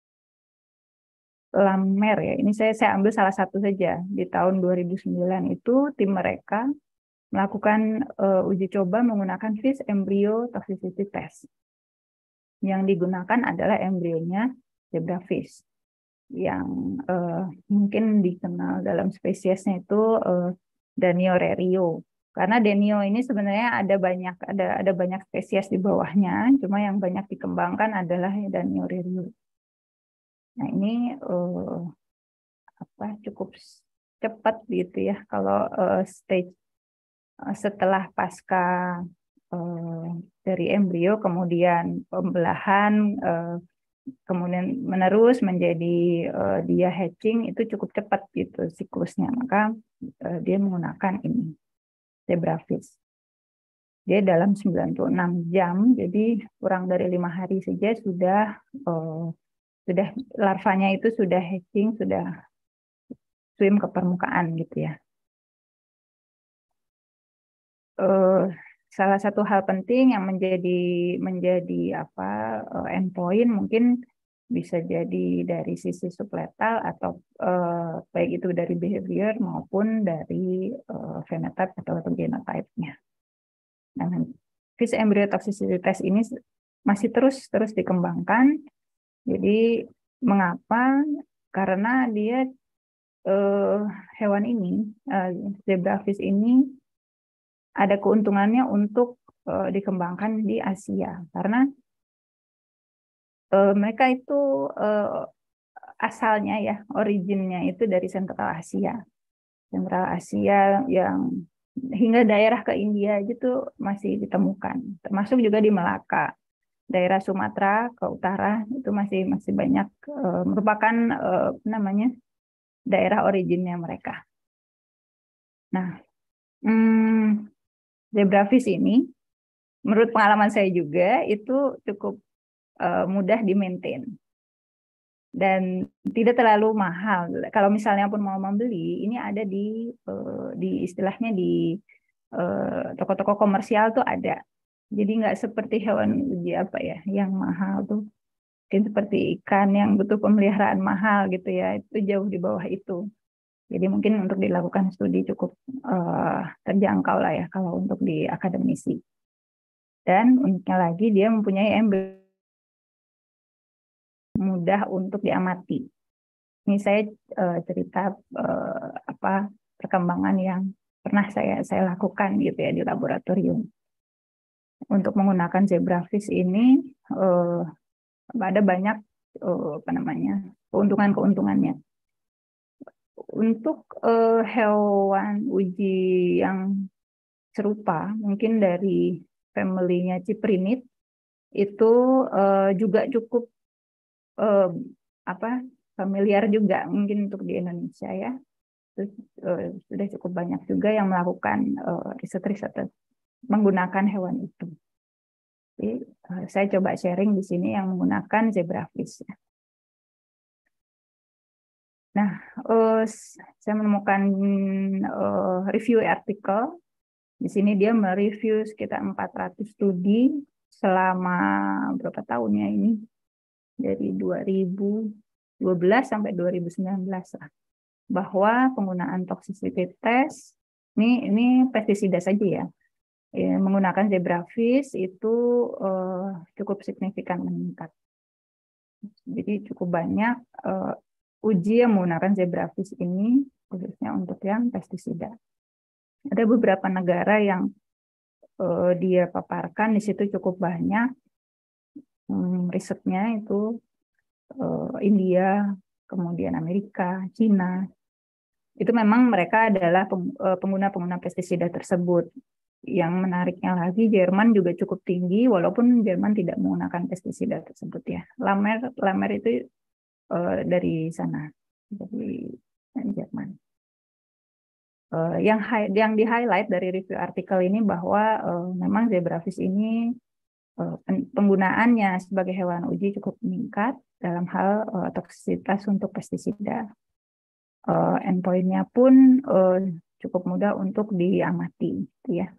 Speaker 4: Lamer ya, ini saya saya ambil salah satu saja. Di tahun dua ribu sembilan itu tim mereka melakukan uh, uji coba menggunakan fish embryo toxicity test. Yang digunakan adalah embrionya zebrafish yang uh, mungkin dikenal dalam spesiesnya itu uh, Danio rerio. Karena Danio ini sebenarnya ada banyak ada ada banyak spesies di bawahnya, cuma yang banyak dikembangkan adalah Danio rerio. Nah ini uh, apa cukup cepat gitu ya kalau uh, stage uh, setelah pasca uh, dari embrio kemudian pembelahan uh, kemudian menerus menjadi uh, dia hatching itu cukup cepat gitu siklusnya, maka uh, dia menggunakan ini zebrafish. Dia dalam sembilan puluh enam jam, jadi kurang dari lima hari saja sudah uh, sudah larvanya itu sudah hatching, sudah swim ke permukaan gitu ya. Uh, salah satu hal penting yang menjadi menjadi apa uh, endpoint mungkin bisa jadi dari sisi subletal atau uh, baik itu dari behavior maupun dari uh, phenotype atau genotype-nya. Nah, fish embryo toxicity test ini masih terus terus dikembangkan. Jadi mengapa? Karena dia uh, hewan ini, uh, zebrafish ini ada keuntungannya untuk uh, dikembangkan di Asia karena uh, mereka itu uh, asalnya ya, originnya itu dari Sentral Asia. Sentral Asia yang hingga daerah ke India itu masih ditemukan, termasuk juga di Melaka. Daerah Sumatera ke utara itu masih masih banyak uh, merupakan uh, namanya daerah originnya mereka. Nah, hmm, zebrafish ini menurut pengalaman saya juga itu cukup uh, mudah di-maintain dan tidak terlalu mahal. Kalau misalnya pun mau membeli, ini ada di uh, di istilahnya di uh, toko-toko komersial tuh ada. Jadi nggak seperti hewan uji apa ya, yang mahal tuh. Mungkin seperti ikan yang butuh pemeliharaan mahal gitu ya, itu jauh di bawah itu. Jadi mungkin untuk dilakukan studi cukup uh, terjangkau lah ya kalau untuk di akademisi. Dan uniknya lagi dia mempunyai embrio mudah untuk diamati. Ini saya uh, cerita uh, apa perkembangan yang pernah saya saya lakukan gitu ya di laboratorium. Untuk menggunakan zebrafish ini uh, ada banyak uh, apa namanya keuntungan-keuntungannya. Untuk uh, hewan uji yang serupa, mungkin dari family-nya Cyprinid itu uh, juga cukup uh, apa familiar juga mungkin untuk di Indonesia ya. Terus, uh, sudah cukup banyak juga yang melakukan uh, riset-riset menggunakan hewan itu. Jadi, uh, saya coba sharing di sini yang menggunakan zebrafish. Nah, uh, saya menemukan uh, review artikel Di sini dia mereview sekitar empat ratus studi selama berapa tahun ya ini? Dari dua ribu dua belas sampai dua ribu sembilan belas lah. Bahwa penggunaan toxicity test, ini ini pestisida saja ya, ya menggunakan zebrafish itu uh, cukup signifikan meningkat. Jadi cukup banyak uh, uji yang menggunakan zebrafish ini, khususnya untuk yang pestisida. Ada beberapa negara yang uh, dia paparkan, di situ cukup banyak um, risetnya itu uh, India, kemudian Amerika, Cina. Itu memang mereka adalah pengguna-pengguna pestisida tersebut. Yang menariknya lagi, Jerman juga cukup tinggi, walaupun Jerman tidak menggunakan pestisida tersebut ya. Lamer, Lamer itu uh, dari sana, dari Jerman. Uh, yang high, yang di highlight dari review artikel ini bahwa uh, memang zebrafish ini uh, penggunaannya sebagai hewan uji cukup meningkat dalam hal uh, toksisitas untuk pestisida. Uh, endpoint-nya pun uh, cukup mudah untuk diamati, gitu ya.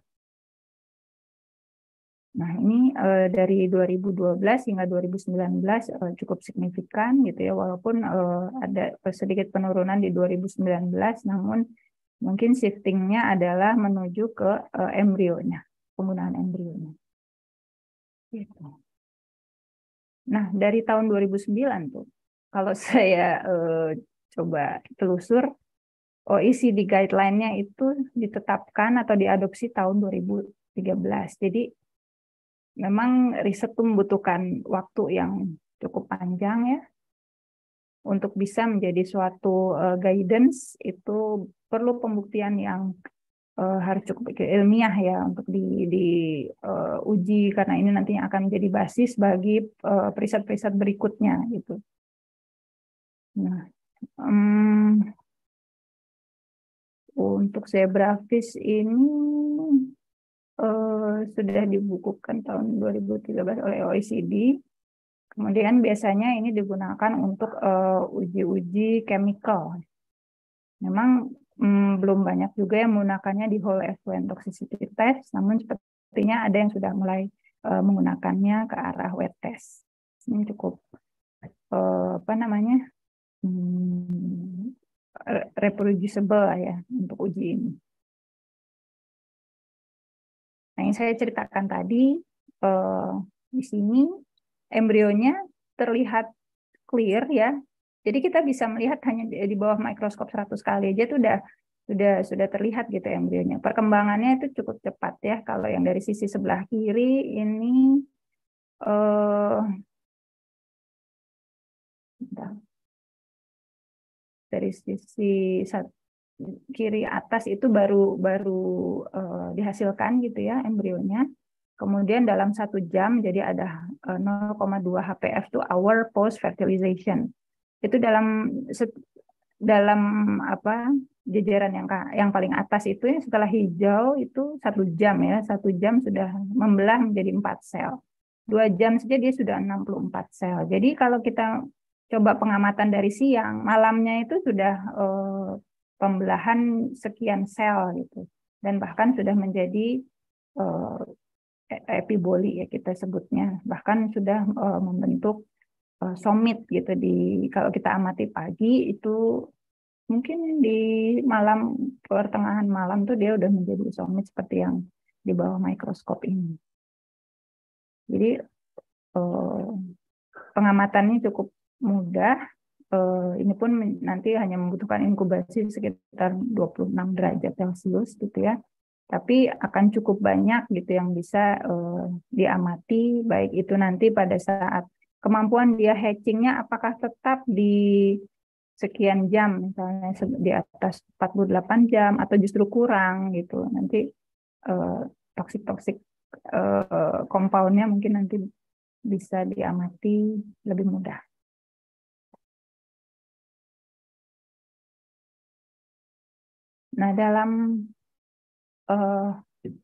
Speaker 4: Nah, ini uh, dari dua ribu dua belas hingga dua ribu sembilan belas uh, cukup signifikan gitu ya, walaupun uh, ada sedikit penurunan di dua ribu sembilan belas, namun mungkin shifting-nya adalah menuju ke uh, embrionya, penggunaan embrionya. Gitu. Nah, dari tahun dua ribu sembilan tuh, kalau saya uh, coba telusur, O E C D guideline-nya itu ditetapkan atau diadopsi tahun dua ribu tiga belas. Jadi memang riset itu membutuhkan waktu yang cukup panjang ya. Untuk bisa menjadi suatu uh, guidance itu perlu pembuktian yang uh, harus cukup ilmiah ya untuk di, di uh, uji, karena ini nantinya akan menjadi basis bagi uh, riset-riset berikutnya gitu. Nah, um, untuk zebrafish ini Uh, sudah dibukukan tahun dua ribu tiga belas oleh O E C D. Kemudian biasanya ini digunakan untuk uh, uji-uji chemical. Memang um, belum banyak juga yang menggunakannya di whole effluent toxicity test, namun sepertinya ada yang sudah mulai uh, menggunakannya ke arah wet test. Ini cukup uh, apa namanya um, reproducible lah ya untuk uji ini. Nah, yang saya ceritakan tadi, eh, di sini embrionya terlihat clear ya. Jadi kita bisa melihat hanya di, di bawah mikroskop seratus kali aja itu udah sudah sudah terlihat gitu embrionya. Perkembangannya itu cukup cepat ya. Kalau yang dari sisi sebelah kiri ini eh, dari sisi kiri atas itu baru baru uh, dihasilkan gitu ya embrionya. Kemudian dalam satu jam jadi ada uh, nol koma dua H P F to hour post fertilization. Itu dalam dalam apa jajaran yang yang paling atas itu ya, setelah hijau itu satu jam ya, satu jam sudah membelah menjadi empat sel. Dua jam saja dia sudah enam puluh empat sel. Jadi kalau kita coba pengamatan dari siang, malamnya itu sudah uh, pembelahan sekian sel gitu, dan bahkan sudah menjadi uh, epiboli ya kita sebutnya, bahkan sudah uh, membentuk uh, somit gitu. Di kalau kita amati pagi itu mungkin di malam, pertengahan malam tuh dia udah menjadi somit seperti yang di bawah mikroskop ini. Jadi uh, pengamatannya cukup mudah. Uh, ini pun nanti hanya membutuhkan inkubasi sekitar dua puluh enam derajat Celcius gitu ya. Tapi akan cukup banyak gitu yang bisa uh, diamati, baik itu nanti pada saat kemampuan dia hatchingnya apakah tetap di sekian jam, misalnya di atas empat puluh delapan jam atau justru kurang gitu. Nanti uh, toksik-toksik uh, compound-nya mungkin nanti bisa diamati lebih mudah. Nah, dalam uh,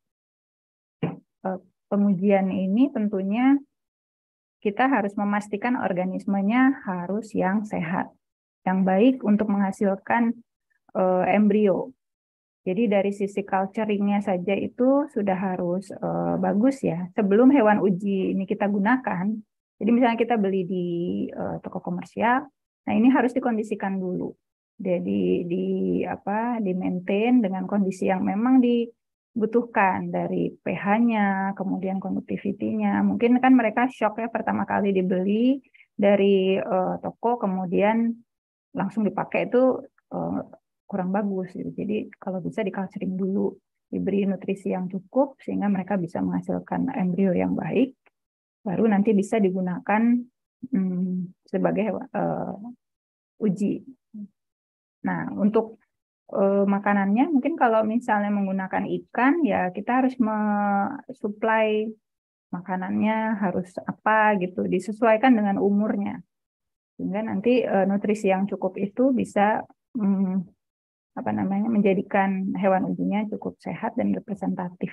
Speaker 4: uh, pengujian ini tentunya kita harus memastikan organismenya harus yang sehat, yang baik untuk menghasilkan uh, embrio. Jadi dari sisi culturingnya saja itu sudah harus uh, bagus ya. Sebelum hewan uji ini kita gunakan, jadi misalnya kita beli di uh, toko komersial, nah ini harus dikondisikan dulu. Jadi di apa di maintain dengan kondisi yang memang dibutuhkan dari pH-nya, kemudian conductivity-nya. Mungkin kan mereka shock ya pertama kali dibeli dari uh, toko, kemudian langsung dipakai itu uh, kurang bagus. Gitu. Jadi kalau bisa di culturing dulu, diberi nutrisi yang cukup sehingga mereka bisa menghasilkan embrio yang baik, baru nanti bisa digunakan hmm, sebagai uh, uji. Nah, untuk uh, makanannya mungkin kalau misalnya menggunakan ikan ya kita harus mensuplai makanannya harus apa gitu, disesuaikan dengan umurnya. Sehingga nanti uh, nutrisi yang cukup itu bisa um, apa namanya menjadikan hewan ujinya cukup sehat dan representatif.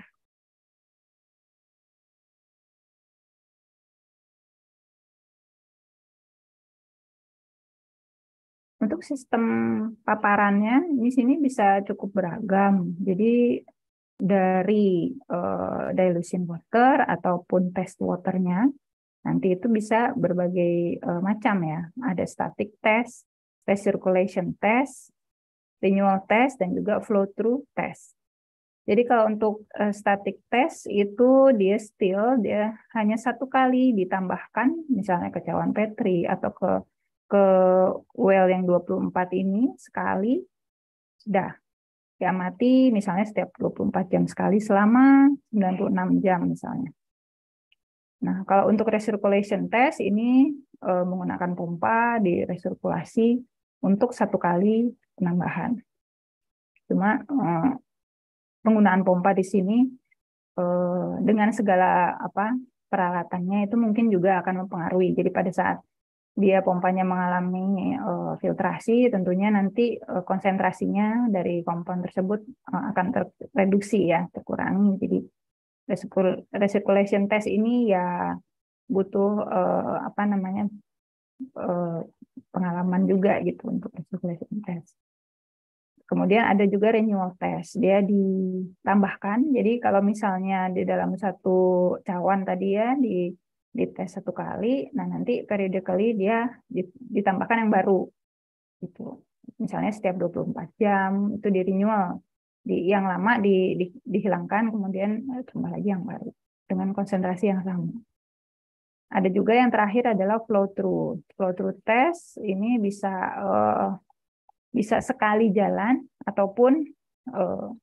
Speaker 4: Untuk sistem paparannya di sini bisa cukup beragam. Jadi dari uh, dilution water ataupun test waternya nanti itu bisa berbagai uh, macam ya. Ada static test, recirculation test, renewal test, dan juga flow through test. Jadi kalau untuk uh, static test itu dia still dia hanya satu kali ditambahkan misalnya ke cawan Petri atau ke ke well yang dua puluh empat ini sekali sudah diamati misalnya setiap dua puluh empat jam sekali selama sembilan puluh enam jam misalnya. Nah, kalau untuk recirculation test ini uh, menggunakan pompa di resirkulasi untuk satu kali penambahan. Cuma uh, penggunaan pompa di sini uh, dengan segala apa peralatannya itu mungkin juga akan mempengaruhi. Jadi pada saat dia pompanya mengalami uh, filtrasi, tentunya nanti uh, konsentrasinya dari kompon tersebut uh, akan tereduksi ya, terkurangi. Jadi recirculation test ini ya butuh uh, apa namanya uh, pengalaman juga gitu untuk recirculation test. Kemudian ada juga renewal test, dia ditambahkan. Jadi kalau misalnya di dalam satu cawan tadi ya di dites satu kali, nah nanti periodically dia ditambahkan yang baru, gitu. Misalnya setiap dua puluh empat jam itu di renewal, di yang lama di, di, dihilangkan, kemudian tambah lagi yang baru dengan konsentrasi yang sama. Ada juga yang terakhir adalah flow through. Flow through test ini bisa uh, bisa sekali jalan ataupun uh,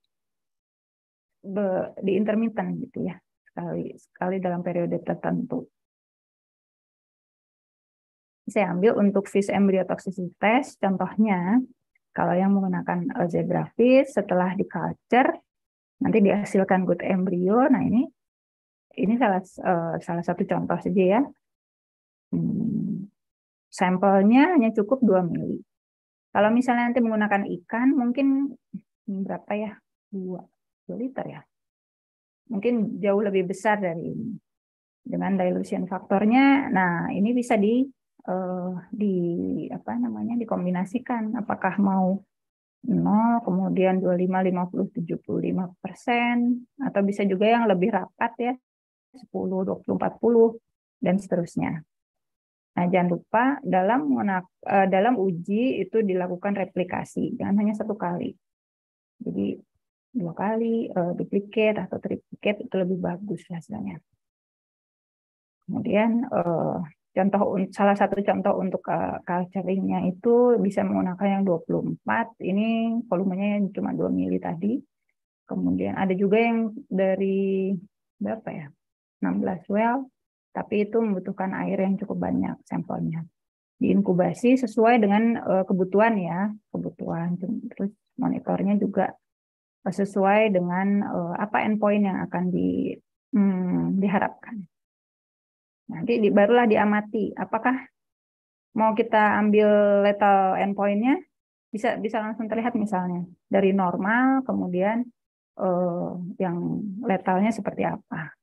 Speaker 4: be, di intermittent gitu ya, sekali sekali dalam periode tertentu. Saya ambil untuk fish embryo toxicity test, contohnya kalau yang menggunakan zebrafish setelah di culture nanti dihasilkan good embryo. Nah ini ini salah uh, salah satu contoh saja ya. Hmm, sampelnya hanya cukup dua mili. Kalau misalnya nanti menggunakan ikan mungkin berapa ya? dua liter ya. Mungkin jauh lebih besar dari ini. Dengan dilution faktornya, nah ini bisa di Uh, di apa namanya dikombinasikan, apakah mau nol kemudian dua puluh lima, lima puluh, tujuh puluh lima persen atau bisa juga yang lebih rapat ya sepuluh, dua puluh, empat puluh dan seterusnya. Nah, jangan lupa dalam uh, dalam uji itu dilakukan replikasi, jangan hanya satu kali. Jadi dua kali uh, duplicate atau triplicate itu lebih bagus hasilnya. Kemudian uh, contoh salah satu contoh untuk uh, culturing-nya itu bisa menggunakan yang dua puluh empat, ini volumenya cuma dua mili tadi. Kemudian ada juga yang dari berapa ya? enam belas well, tapi itu membutuhkan air yang cukup banyak sampelnya. Diinkubasi sesuai dengan uh, kebutuhan ya, kebutuhan. Terus monitornya juga sesuai dengan uh, apa endpoint yang akan di, hmm, diharapkan. Nanti di, barulah diamati apakah mau kita ambil lethal endpoint-nya, bisa bisa langsung terlihat misalnya dari normal kemudian eh, yang letalnya seperti apa.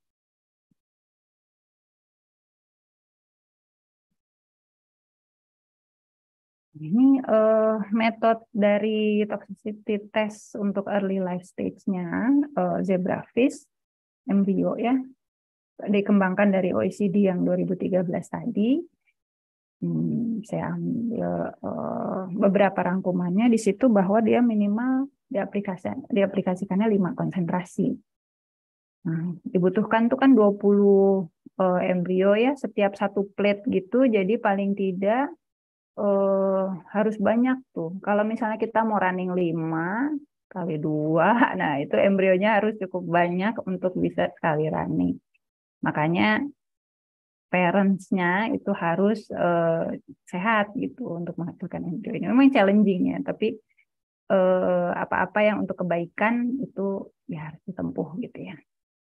Speaker 4: Ini uh, metode dari toxicity test untuk early life stage-nya uh, zebrafish embrio ya, dikembangkan dari O E C D yang dua ribu tiga belas tadi. Hmm, saya ambil uh, beberapa rangkumannya di situ bahwa dia minimal diaplikasikan diaplikasikannya lima konsentrasi. Nah, dibutuhkan tuh kan dua puluh uh, embrio ya, setiap satu plate gitu, jadi paling tidak Uh, harus banyak tuh. Kalau misalnya kita mau running lima kali dua, nah itu embrionya harus cukup banyak untuk bisa sekali running. Makanya parents-nya itu harus uh, sehat gitu untuk menghasilkan embrio ini. Memang challenging ya, tapi uh, apa-apa yang untuk kebaikan itu ya harus ditempuh gitu ya.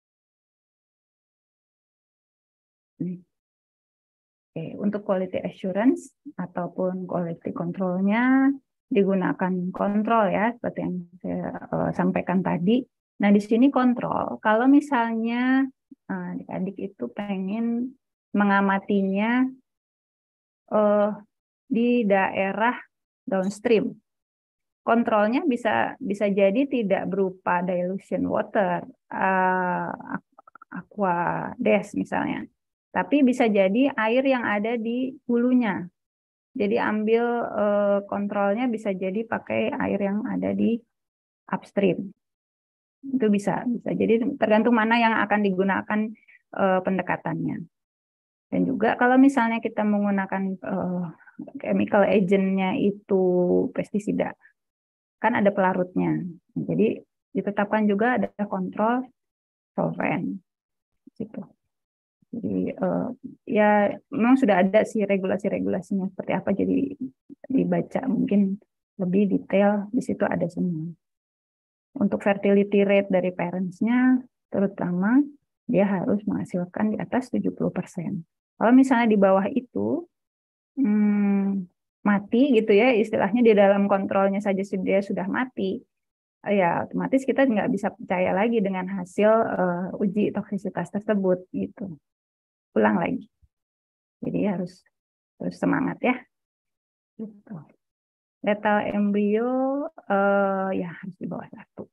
Speaker 4: Nih. Oke, untuk quality assurance ataupun quality control-nya digunakan kontrol ya, seperti yang saya uh, sampaikan tadi. Nah, di sini kontrol, kalau misalnya uh, adik-adik itu pengen mengamatinya uh, di daerah downstream, kontrolnya bisa bisa jadi tidak berupa dilution water, uh, aqua des misalnya. Tapi bisa jadi air yang ada di hulunya. Jadi ambil eh, kontrolnya bisa jadi pakai air yang ada di upstream. Itu bisa, bisa. Jadi tergantung mana yang akan digunakan eh, pendekatannya. Dan juga kalau misalnya kita menggunakan eh, chemical agent-nya itu pestisida, kan ada pelarutnya. Jadi ditetapkan juga ada kontrol solvent. Gitu. Jadi uh, ya memang sudah ada sih regulasi-regulasinya seperti apa, jadi dibaca mungkin lebih detail di situ ada semua. Untuk fertility rate dari parents-nya terutama dia harus menghasilkan di atas tujuh puluh persen. Kalau misalnya di bawah itu hmm, mati gitu ya, istilahnya di dalam kontrolnya saja dia sudah mati, ya otomatis kita nggak bisa percaya lagi dengan hasil uh, uji toksisitas tersebut gitu. Ulang lagi. Jadi harus terus semangat ya. Gitu. Letal embrio uh, ya harus di bawah satu.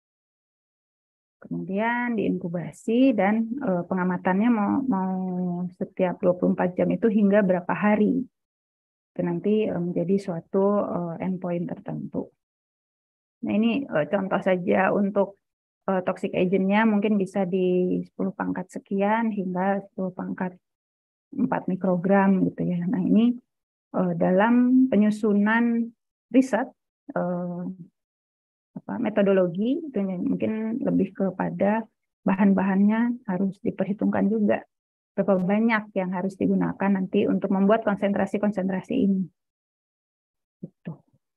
Speaker 4: Kemudian diinkubasi dan uh, pengamatannya mau, mau setiap dua puluh empat jam itu hingga berapa hari. Itu nanti uh, menjadi suatu uh, endpoint tertentu. Nah ini uh, contoh saja untuk uh, toxic agent-nya mungkin bisa di sepuluh pangkat sekian hingga sepuluh pangkat empat mikrogram gitu ya. Nah ini uh, dalam penyusunan riset uh, apa, metodologi itu mungkin lebih kepada bahan-bahannya harus diperhitungkan juga berapa banyak yang harus digunakan nanti untuk membuat konsentrasi-konsentrasi ini. Gitu.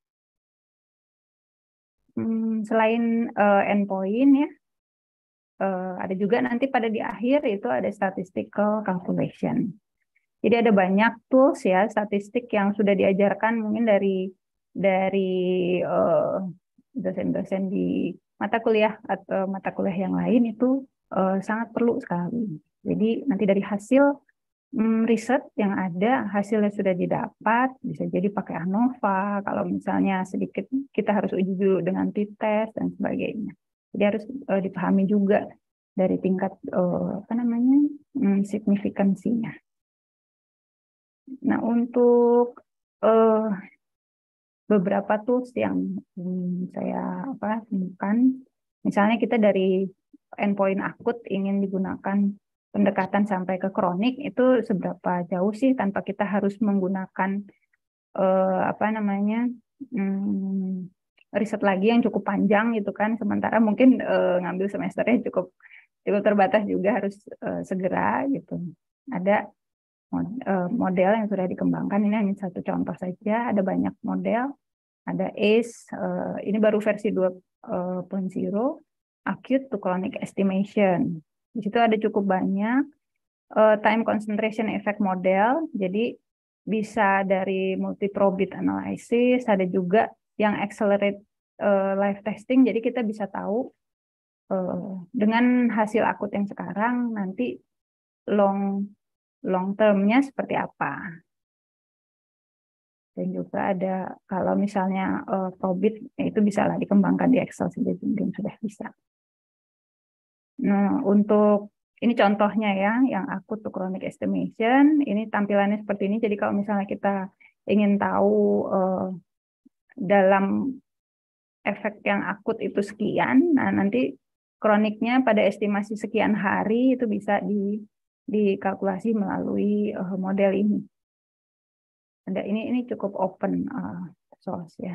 Speaker 4: Hmm, selain uh, endpoint ya, uh, ada juga nanti pada di akhir itu ada statistical calculation. Jadi ada banyak tools ya statistik yang sudah diajarkan mungkin dari dari uh, dosen-dosen di mata kuliah atau mata kuliah yang lain itu uh, sangat perlu sekali. Jadi nanti dari hasil um, riset yang ada, hasilnya sudah didapat, bisa jadi pakai ANOVA, kalau misalnya sedikit kita harus uji dulu dengan t-test dan sebagainya. Jadi harus uh, dipahami juga dari tingkat uh, apa namanya um, signifikansinya. Nah, untuk uh, beberapa tools yang hmm, saya apa, temukan, misalnya kita dari endpoint akut ingin digunakan pendekatan sampai ke kronik, itu seberapa jauh sih tanpa kita harus menggunakan uh, apa namanya hmm, riset lagi yang cukup panjang gitu kan, sementara mungkin uh, ngambil semesternya cukup cukup terbatas juga harus uh, segera gitu. Ada model yang sudah dikembangkan, ini hanya satu contoh saja, ada banyak model, ada A C E, ini baru versi dua titik nol, acute to chronic estimation. Di situ ada cukup banyak time concentration effect model, jadi bisa dari multi-probit analysis, ada juga yang accelerate live testing, jadi kita bisa tahu dengan hasil akut yang sekarang nanti long long term-nya seperti apa. Dan juga ada kalau misalnya uh, probit, ya itu bisa lah dikembangkan di Excel saja mungkin sudah bisa. Nah, untuk ini contohnya ya, yang akut to chronic estimation, ini tampilannya seperti ini. Jadi kalau misalnya kita ingin tahu uh, dalam efek yang akut itu sekian, nah nanti kroniknya pada estimasi sekian hari itu bisa di dikalkulasi melalui uh, model ini. Ada ini ini cukup open uh, source ya.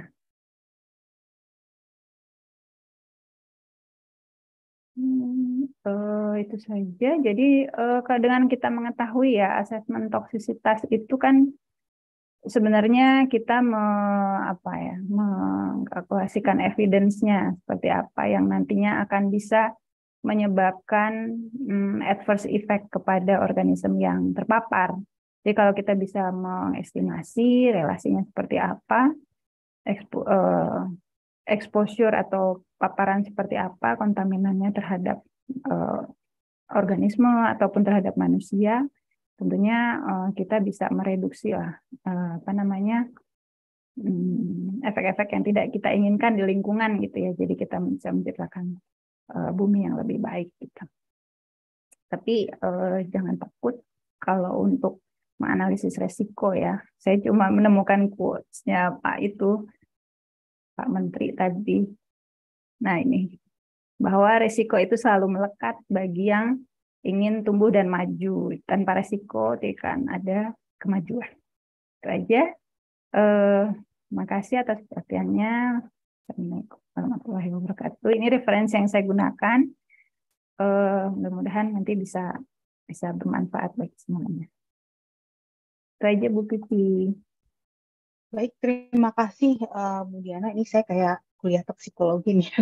Speaker 4: Hmm, uh, itu saja. Jadi uh, dengan kita mengetahui ya asesmen toksisitas itu kan sebenarnya kita me, apa ya mengkalkulasikan evidence-nya seperti apa yang nantinya akan bisa menyebabkan um, adverse effect kepada organisme yang terpapar. Jadi kalau kita bisa mengestimasi relasinya seperti apa, expo, uh, exposure atau paparan seperti apa kontaminannya terhadap uh, organisme ataupun terhadap manusia, tentunya uh, kita bisa mereduksi lah uh, apa namanya um, efek-efek yang tidak kita inginkan di lingkungan gitu ya. Jadi kita bisa menciptakan uh, bumi yang lebih baik gitu. Tapi uh, jangan takut kalau untuk menganalisis resiko ya. Saya cuma menemukan quotes-nya Pak itu, Pak Menteri tadi. Nah ini, bahwa resiko itu selalu melekat bagi yang ingin tumbuh dan maju. Tanpa resiko tidak akan ada kemajuan. Itu aja. Eh, makasih atas perhatiannya. Assalamualaikum warahmatullahi wabarakatuh. Ini referensi yang saya gunakan. Eh, mudah-mudahan nanti bisa bisa bermanfaat bagi semuanya. Itu aja Bu Kiki.
Speaker 1: Baik, terima kasih uh, Bu Diana. Ini saya kayak kuliah toksikologi nih.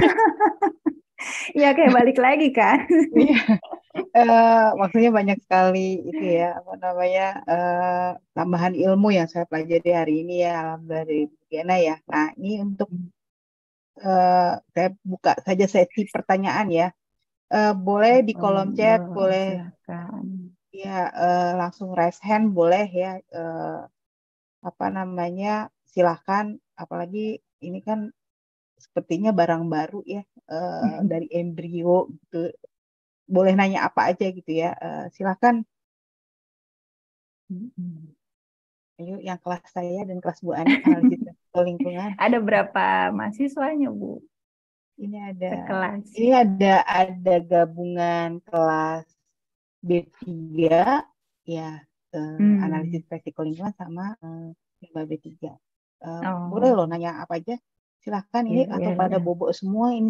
Speaker 4: Iya kayak balik lagi kan.
Speaker 1: uh, maksudnya banyak sekali itu ya apa namanya uh, tambahan ilmu yang saya pelajari hari ini ya dari Bu Diana ya. Nah ini untuk uh, saya buka saja sesi pertanyaan ya. Uh, boleh di kolom
Speaker 4: Oh,
Speaker 1: chat,
Speaker 4: oh,
Speaker 1: boleh
Speaker 4: silakan.
Speaker 1: ya uh, langsung raise hand boleh ya. Uh, apa namanya silahkan, apalagi ini kan sepertinya barang baru ya uh, dari embrio gitu, boleh nanya apa aja gitu ya, uh, silahkan. Ayo yang kelas saya dan kelas Bu Ani analisis lingkungan.
Speaker 4: Ada berapa mahasiswanya Bu?
Speaker 1: Ini ada
Speaker 4: Sekelas.
Speaker 1: ini ada ada gabungan kelas B tiga ya, uh, hmm. analisis resiko lingkungan sama uh, B tiga. Uh, oh. Boleh loh nanya apa aja, silahkan ini yeah, atau yeah, pada yeah. bobok semua ini.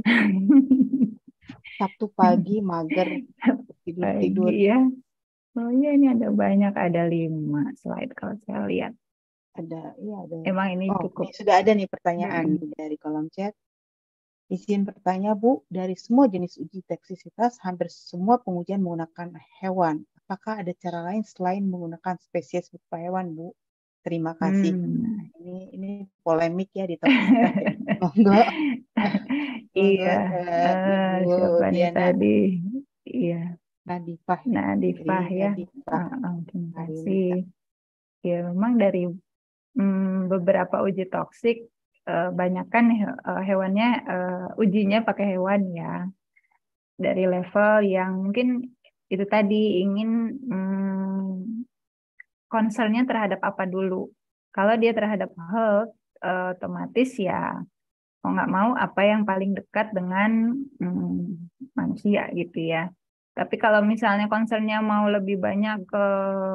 Speaker 1: Sabtu pagi mager tidur-tidur.
Speaker 4: Ya. Oh iya ini ada banyak, ada lima slide kalau saya lihat.
Speaker 1: Ada, iya ada.
Speaker 4: Emang ini
Speaker 1: oh,
Speaker 4: cukup.
Speaker 1: Ini sudah ada nih pertanyaan hmm. dari kolom chat. Izin bertanya Bu, dari semua jenis uji toksisitas hampir semua pengujian menggunakan hewan. Apakah ada cara lain selain menggunakan spesies berupa hewan Bu? Terima kasih. Hmm. Nah, ini ini polemik ya di toksisitas ya. Monggo.
Speaker 4: Iya.
Speaker 1: Uh, Ibu
Speaker 4: siapa nih
Speaker 1: Diana.
Speaker 4: tadi? Iya.
Speaker 1: Nadifah.
Speaker 4: Nadifah ya.
Speaker 1: Nadifah.
Speaker 4: Uh, terima kasih. Ya memang dari hmm, beberapa uji toksik uh, banyak kan uh, hewannya uh, ujinya pakai hewan ya. Dari level yang mungkin itu tadi ingin hmm, concernnya terhadap apa dulu. Kalau dia terhadap health, uh, otomatis ya mau nggak mau apa yang paling dekat dengan hmm, manusia gitu ya. Tapi kalau misalnya concernnya mau lebih banyak ke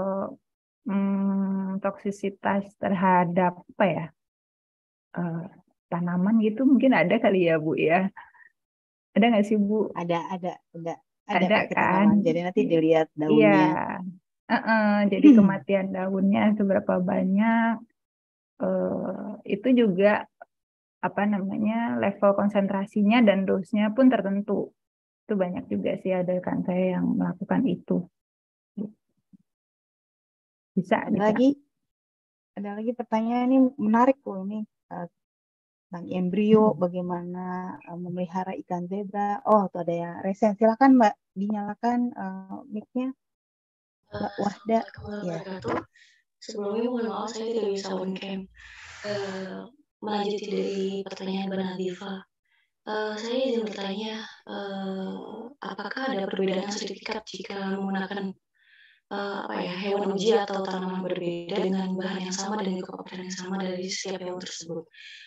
Speaker 4: hmm, toksisitas terhadap apa ya uh, tanaman gitu, mungkin ada kali ya Bu ya. Ada nggak sih Bu?
Speaker 1: Ada, ada, ada.
Speaker 4: Ada, ada kan?
Speaker 1: Tanaman. Jadi nanti dilihat daunnya.
Speaker 4: Iya. Uh-uh, jadi kematian daunnya seberapa banyak, uh, itu juga apa namanya level konsentrasinya dan dosnya pun tertentu. Itu banyak juga sih ada kan saya yang melakukan itu. Bisa.
Speaker 1: Ada
Speaker 4: bisa.
Speaker 1: lagi, ada lagi pertanyaan ini menarik loh ini uh, tentang embrio, hmm. bagaimana uh, memelihara ikan zebra. Oh, tuh ada yang resen. Silakan Mbak dinyalakan uh, mic-nya. Mbak Wahda. Ya.
Speaker 5: Sebelumnya mohon maaf saya tidak bisa on cam. Uh, melanjuti dari pertanyaan Mbak Nadifa. Uh, saya ingin bertanya, uh, apakah ada perbedaan sertifikat jika menggunakan uh, apa ya hewan uji atau tanaman berbeda dengan bahan yang sama dan juga paparan yang sama dari setiap hewan tersebut?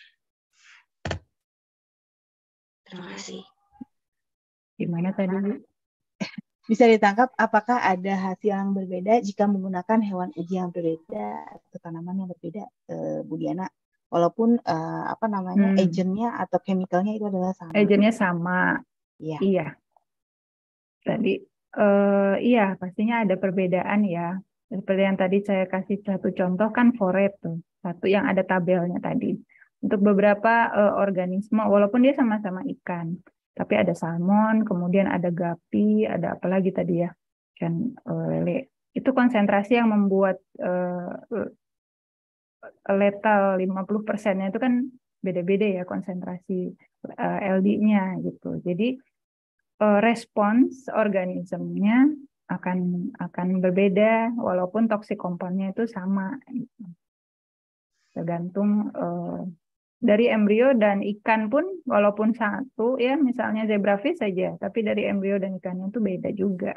Speaker 5: Terima kasih.
Speaker 4: Gimana tadi, Bu?
Speaker 1: Bisa ditangkap apakah ada hasil yang berbeda jika menggunakan hewan uji yang berbeda atau tanaman yang berbeda, eh, Bu Diana, walaupun eh, apa namanya
Speaker 4: Hmm.
Speaker 1: agentnya atau chemicalnya itu adalah sama.
Speaker 4: Agentnya sama.
Speaker 1: Iya.
Speaker 4: Iya. Tadi eh, iya pastinya ada perbedaan ya. Seperti yang tadi saya kasih satu contoh kan foret tuh, satu yang ada tabelnya tadi. Untuk beberapa eh, organisme, walaupun dia sama-sama ikan, tapi ada salmon, kemudian ada gapi, ada apa lagi tadi ya, ikan eh, lele. Itu konsentrasi yang membuat eh, letal lima puluh persennya itu kan beda-beda ya konsentrasi eh, L D-nya gitu. Jadi eh, respons organismenya akan akan berbeda walaupun toksik komponnya itu sama gitu. Tergantung eh, dari embrio dan ikan pun walaupun satu ya misalnya zebrafish saja tapi dari embrio dan ikannya itu beda juga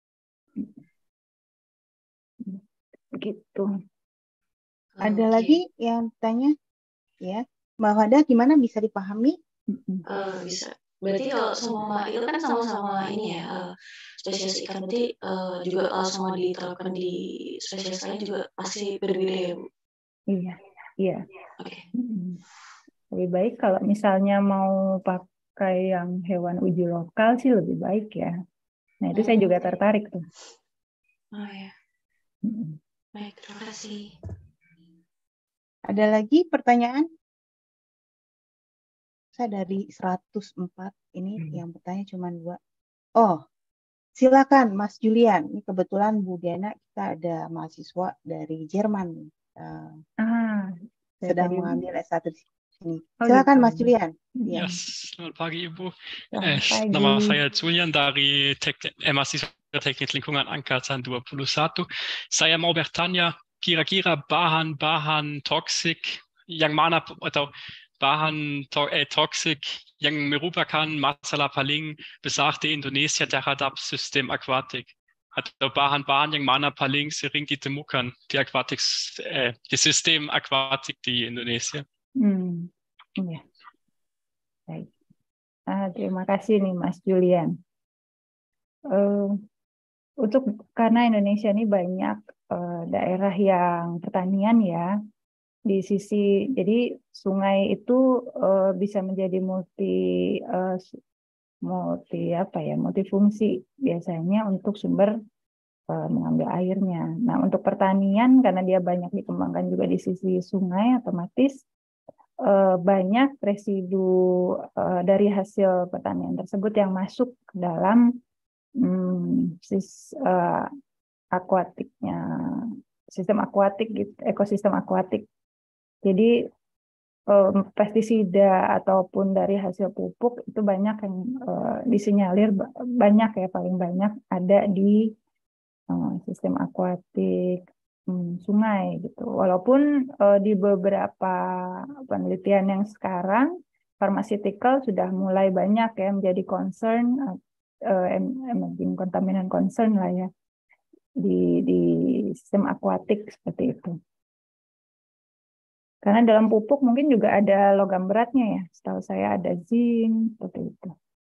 Speaker 4: gitu.
Speaker 1: Ada
Speaker 5: Oke.
Speaker 1: lagi yang tanya ya, Mbak Wada gimana bisa dipahami?
Speaker 5: Uh, bisa. Berarti kalau semua itu kan sama-sama ini ya, uh, spesies ikan berarti uh, juga kalau semua diterapkan di spesies lain juga pasti berbeda ya, Bu?
Speaker 4: Iya, iya.
Speaker 5: Oke.
Speaker 4: Mm. Lebih baik kalau misalnya mau pakai yang hewan uji lokal sih lebih baik ya. Nah itu saya juga tertarik tuh.
Speaker 5: Oh ya.
Speaker 4: Mm.
Speaker 5: Baik, terima kasih.
Speaker 1: Ada lagi pertanyaan? Saya dari seratus empat ini
Speaker 4: Hmm.
Speaker 1: yang bertanya cuma dua. Oh, silakan Mas Julian. Ini kebetulan Bu Diana kita ada mahasiswa dari Jerman uh,
Speaker 4: Ah, saya
Speaker 1: sedang
Speaker 4: tadi.
Speaker 1: mengambil S satu di sini.
Speaker 4: Oh,
Speaker 1: Silakan
Speaker 4: gitu.
Speaker 1: Mas Julian.
Speaker 4: Ya.
Speaker 6: Ya, selamat pagi Ibu.
Speaker 4: Selamat
Speaker 6: Eh,
Speaker 4: pagi.
Speaker 6: nama saya Julian dari Tek- eh, mahasiswa Teknik Lingkungan Angkatan dua puluh satu. Saya mau bertanya, kira-kira bahan-bahan toksik yang mana atau bahan to eh, toksik yang merupakan masalah paling besar di Indonesia terhadap sistem aquatik? Atau bahan-bahan yang mana paling sering ditemukan di aquatik, eh, di sistem aquatik di Indonesia?
Speaker 4: Hmm. Ya. Baik. Ah, terima kasih nih Mas Julian. Uh, untuk karena Indonesia ini banyak uh, daerah yang pertanian ya. Di sisi jadi sungai itu uh, bisa menjadi multi uh, multi apa ya multifungsi biasanya untuk sumber uh, mengambil airnya. Nah untuk pertanian karena dia banyak dikembangkan juga di sisi sungai otomatis uh, banyak residu uh, dari hasil pertanian tersebut yang masuk ke dalam hmm, sis, uh, akuatiknya sistem akuatik gitu ekosistem akuatik. Jadi um, pestisida ataupun dari hasil pupuk itu banyak yang uh, disinyalir banyak ya paling banyak ada di uh, sistem akuatik um, sungai gitu. Walaupun uh, di beberapa penelitian yang sekarang pharmaceutical sudah mulai banyak ya menjadi concern uh, emerging contaminant concern lah ya di di sistem akuatik seperti itu. Karena dalam pupuk mungkin juga ada logam beratnya ya. Setahu saya ada zinc, seperti itu.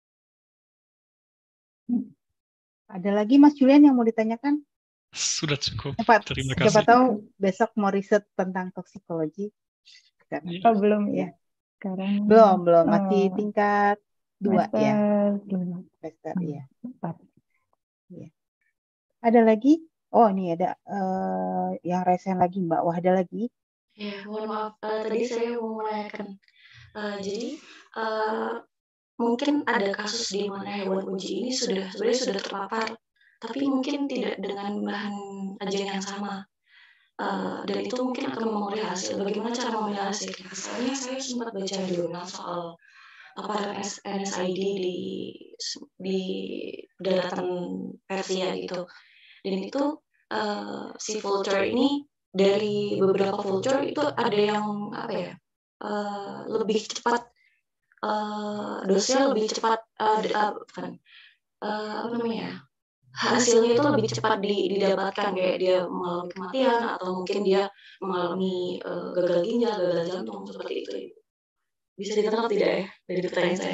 Speaker 1: Ada lagi Mas Julian yang mau ditanyakan?
Speaker 6: Sudah cukup.
Speaker 1: Siapa,
Speaker 6: Terima
Speaker 1: siapa
Speaker 6: kasih.
Speaker 1: tahu besok mau riset tentang toksikologi.
Speaker 4: Oh belum
Speaker 1: ya.
Speaker 4: Sekarang
Speaker 1: Belum, belum. Masih
Speaker 4: oh,
Speaker 1: tingkat dua
Speaker 4: master,
Speaker 1: ya.
Speaker 4: dua.
Speaker 1: Semester,
Speaker 4: Hmm,
Speaker 1: ya.
Speaker 4: empat.
Speaker 1: Ya. Ada lagi? Oh ini ada uh, yang resen lagi Mbak. Wah ada lagi.
Speaker 5: Ya, mohon maaf. Uh, tadi saya mau menanyakan. Uh, jadi, uh, mungkin ada kasus di mana hewan uji ini sudah sebenarnya sudah terpapar, tapi mungkin tidak dengan bahan ajaran yang sama. Uh, dan itu mungkin akan mempengaruhi hasil. Bagaimana cara memilih hasil? Soalnya saya sempat baca jurnal soal apa N S I D di di daratan Persia gitu. Dan itu uh, si vulture ini dari beberapa vulture itu ada yang apa ya uh, lebih cepat uh, dosisnya lebih cepat uh, uh, bukan uh, apa namanya hasilnya itu lebih cepat didapatkan, kayak dia mengalami kematian atau mungkin dia mengalami uh, gagal ginjal, gagal jantung seperti itu. Bisa ditangkap tidak ya dari pertanyaan saya?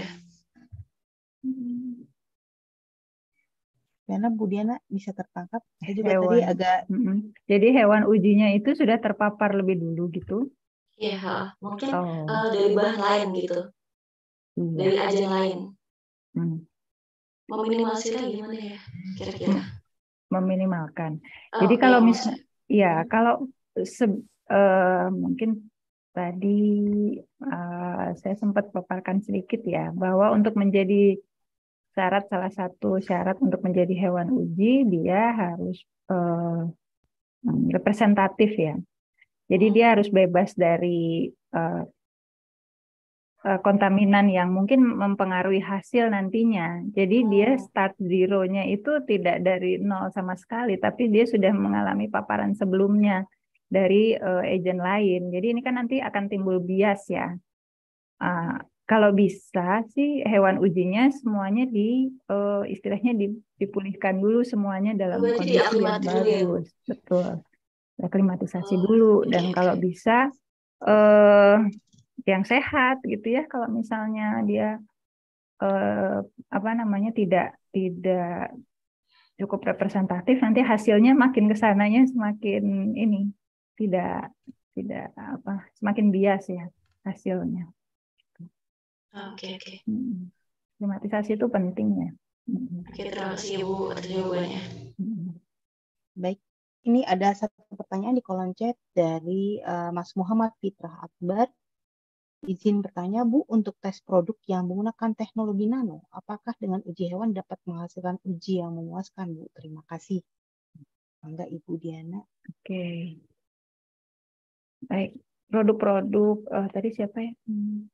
Speaker 1: Karena Bu Diana bisa tertangkap. Saya juga
Speaker 4: hewan.
Speaker 1: tadi agak.
Speaker 4: Mm-hmm. Jadi hewan ujinya itu sudah terpapar lebih dulu gitu?
Speaker 5: Iya, mungkin
Speaker 4: oh.
Speaker 5: uh, dari bahan lain gitu, iya. Dari agen lain.
Speaker 4: Hmm.
Speaker 5: Meminimalisirnya gimana ya kira-kira?
Speaker 4: Meminimalkan.
Speaker 5: Oh,
Speaker 4: Jadi
Speaker 5: okay,
Speaker 4: kalau misalnya, ya
Speaker 5: hmm.
Speaker 4: kalau se, uh, mungkin tadi uh, saya sempat paparkan sedikit ya bahwa untuk menjadi syarat salah satu syarat untuk menjadi hewan uji dia harus uh, representatif ya. Jadi hmm. dia harus bebas dari uh, kontaminan yang mungkin mempengaruhi hasil nantinya. Jadi oh. dia start zero-nya itu tidak dari nol sama sekali, tapi dia sudah mengalami paparan sebelumnya dari uh, agen lain. Jadi ini kan nanti akan timbul bias ya. Uh, kalau bisa sih hewan ujinya semuanya di uh, istilahnya dipulihkan dulu semuanya dalam oh, kondisi yang bagus. Ya? Betul. Aklimatisasi oh, dulu okay, dan okay. kalau bisa uh, yang sehat gitu ya, kalau misalnya dia eh, apa namanya tidak tidak cukup representatif, nanti hasilnya makin kesananya semakin ini tidak tidak apa semakin bias ya hasilnya.
Speaker 5: Oke oke.
Speaker 4: Hmm. Klimatisasi itu penting ya.
Speaker 5: Oke, terima kasih Bu atas jawabannya.
Speaker 1: Hmm. Baik, ini ada satu pertanyaan di kolom chat dari uh, Mas Muhammad Fitrah Akbar. Izin bertanya, Bu, untuk tes produk yang menggunakan teknologi nano, apakah dengan uji hewan dapat menghasilkan uji yang memuaskan, Bu? Terima kasih. Enggak, Ibu Diana.
Speaker 4: Oke. Okay. Baik, produk-produk, uh, tadi siapa ya? Hmm.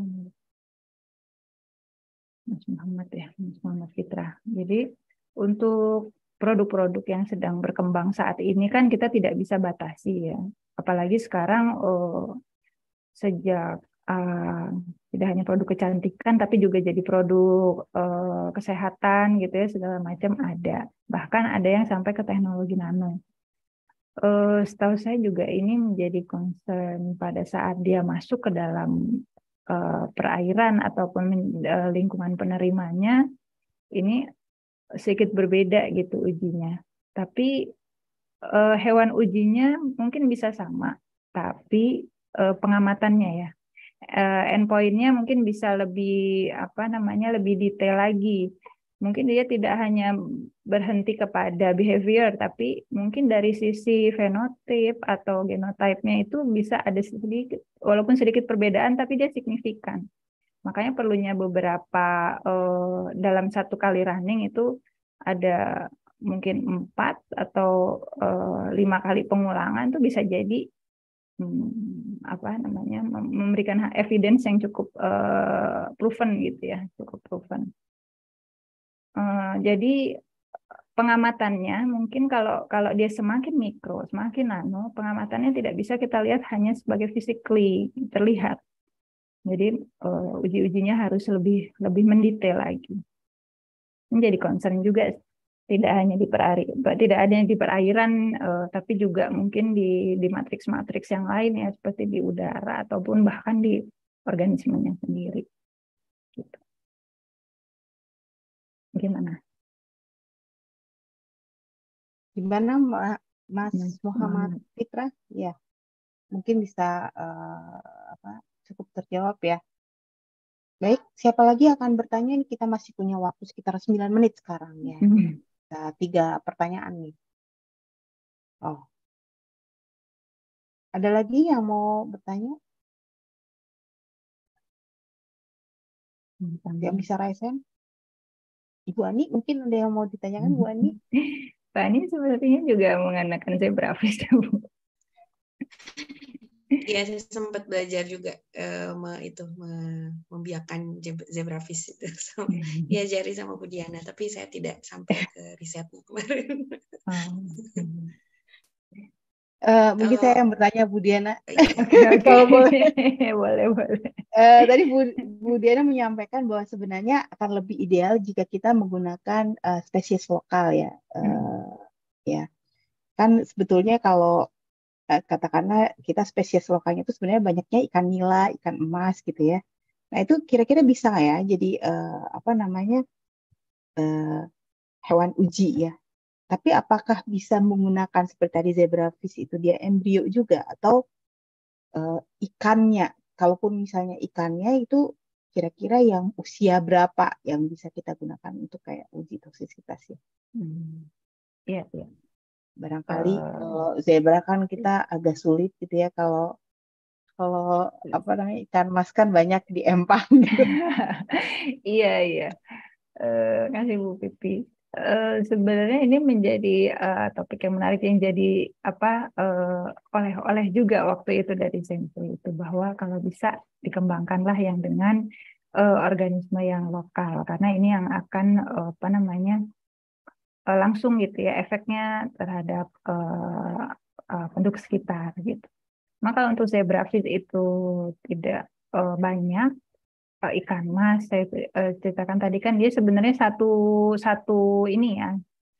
Speaker 4: Mas Muhammad ya, Mas Muhammad Fitrah. Jadi, untuk produk-produk yang sedang berkembang saat ini kan kita tidak bisa batasi ya. Apalagi sekarang oh, sejak Uh, tidak hanya produk kecantikan tapi juga jadi produk uh, kesehatan gitu ya, segala macam ada, bahkan ada yang sampai ke teknologi nano. Uh, setahu saya juga ini menjadi concern pada saat dia masuk ke dalam uh, perairan ataupun uh, lingkungan penerimanya, ini sedikit berbeda gitu ujinya. Tapi uh, hewan ujinya mungkin bisa sama, tapi uh, pengamatannya ya. Uh, endpoint-nya mungkin bisa lebih apa namanya lebih detail lagi. Mungkin dia tidak hanya berhenti kepada behavior, tapi mungkin dari sisi fenotip atau genotype-nya itu bisa ada sedikit, walaupun sedikit perbedaan, tapi dia signifikan. Makanya perlunya beberapa uh, dalam satu kali running itu ada mungkin empat atau uh, lima kali pengulangan itu bisa jadi Hmm, apa namanya memberikan evidence yang cukup uh, proven gitu ya, cukup proven. Uh, jadi pengamatannya mungkin kalau kalau dia semakin mikro, semakin nano, pengamatannya tidak bisa kita lihat hanya sebagai physically terlihat. Jadi uh, uji-ujinya harus lebih lebih mendetail lagi. Menjadi concern juga. Tidak hanya di perairan, tidak ada yang di perairan, uh, tapi juga mungkin di di matriks-matriks yang lain ya, seperti di udara ataupun bahkan di organismenya sendiri. Gitu. Gimana?
Speaker 1: Gimana Mas hmm. Muhammad Fitrah? Ya, mungkin bisa uh, apa, cukup terjawab ya. Baik, siapa lagi akan bertanya? Ini kita masih punya waktu sekitar sembilan menit sekarang ya. Hmm. Tiga pertanyaan nih. Oh, ada lagi yang mau bertanya? Yang bisa raise hand? Ibu Ani, mungkin ada yang mau ditanyakan, Bu Ani?
Speaker 4: Pak Ani sepertinya juga menggunakan zebrafish, Bu.
Speaker 2: Iya, saya sempat belajar juga uh, me, itu me, membiarkan zebrafish itu sama, diajari sama Bu Diana, tapi saya tidak sampai ke risetnya kemarin.
Speaker 1: Uh, mungkin
Speaker 2: Kalau
Speaker 1: saya yang bertanya Bu Diana.
Speaker 2: iya.
Speaker 4: Oke, oke.
Speaker 1: Kalau boleh.
Speaker 4: Boleh, boleh.
Speaker 1: Uh, tadi Bu, Bu Diana menyampaikan bahwa sebenarnya akan lebih ideal jika kita menggunakan uh, spesies lokal ya. Uh,
Speaker 4: Hmm.
Speaker 1: Ya, kan sebetulnya kalau uh, katakanlah kita spesies lokalnya itu sebenarnya banyaknya ikan nila, ikan emas gitu ya. Nah itu kira-kira bisa nggak ya? Jadi uh, apa namanya uh, hewan uji ya. Tapi apakah bisa menggunakan seperti tadi zebrafish itu dia embrio juga atau uh, ikannya? Kalaupun misalnya ikannya itu kira-kira yang usia berapa yang bisa kita gunakan untuk kayak uji toksisitas ya?
Speaker 4: Hmm. Iya, iya.
Speaker 1: Barangkali
Speaker 4: Uh,
Speaker 1: kalau zebra kan kita agak sulit gitu ya kalau kalau apa namanya ikan mas kan banyak di empang gitu.
Speaker 4: Iya, iya. Uh, kasih Bu Pipi. Uh, sebenarnya ini menjadi uh, topik yang menarik yang jadi apa uh, oleh-oleh juga waktu itu dari Zenful itu bahwa kalau bisa dikembangkanlah yang dengan uh, organisme yang lokal karena ini yang akan uh, apa namanya uh, langsung gitu ya efeknya terhadap uh, uh, penduduk sekitar gitu. Maka untuk zebrafish itu tidak uh, banyak. Ikan mas saya uh, ceritakan tadi kan dia sebenarnya satu satu ini ya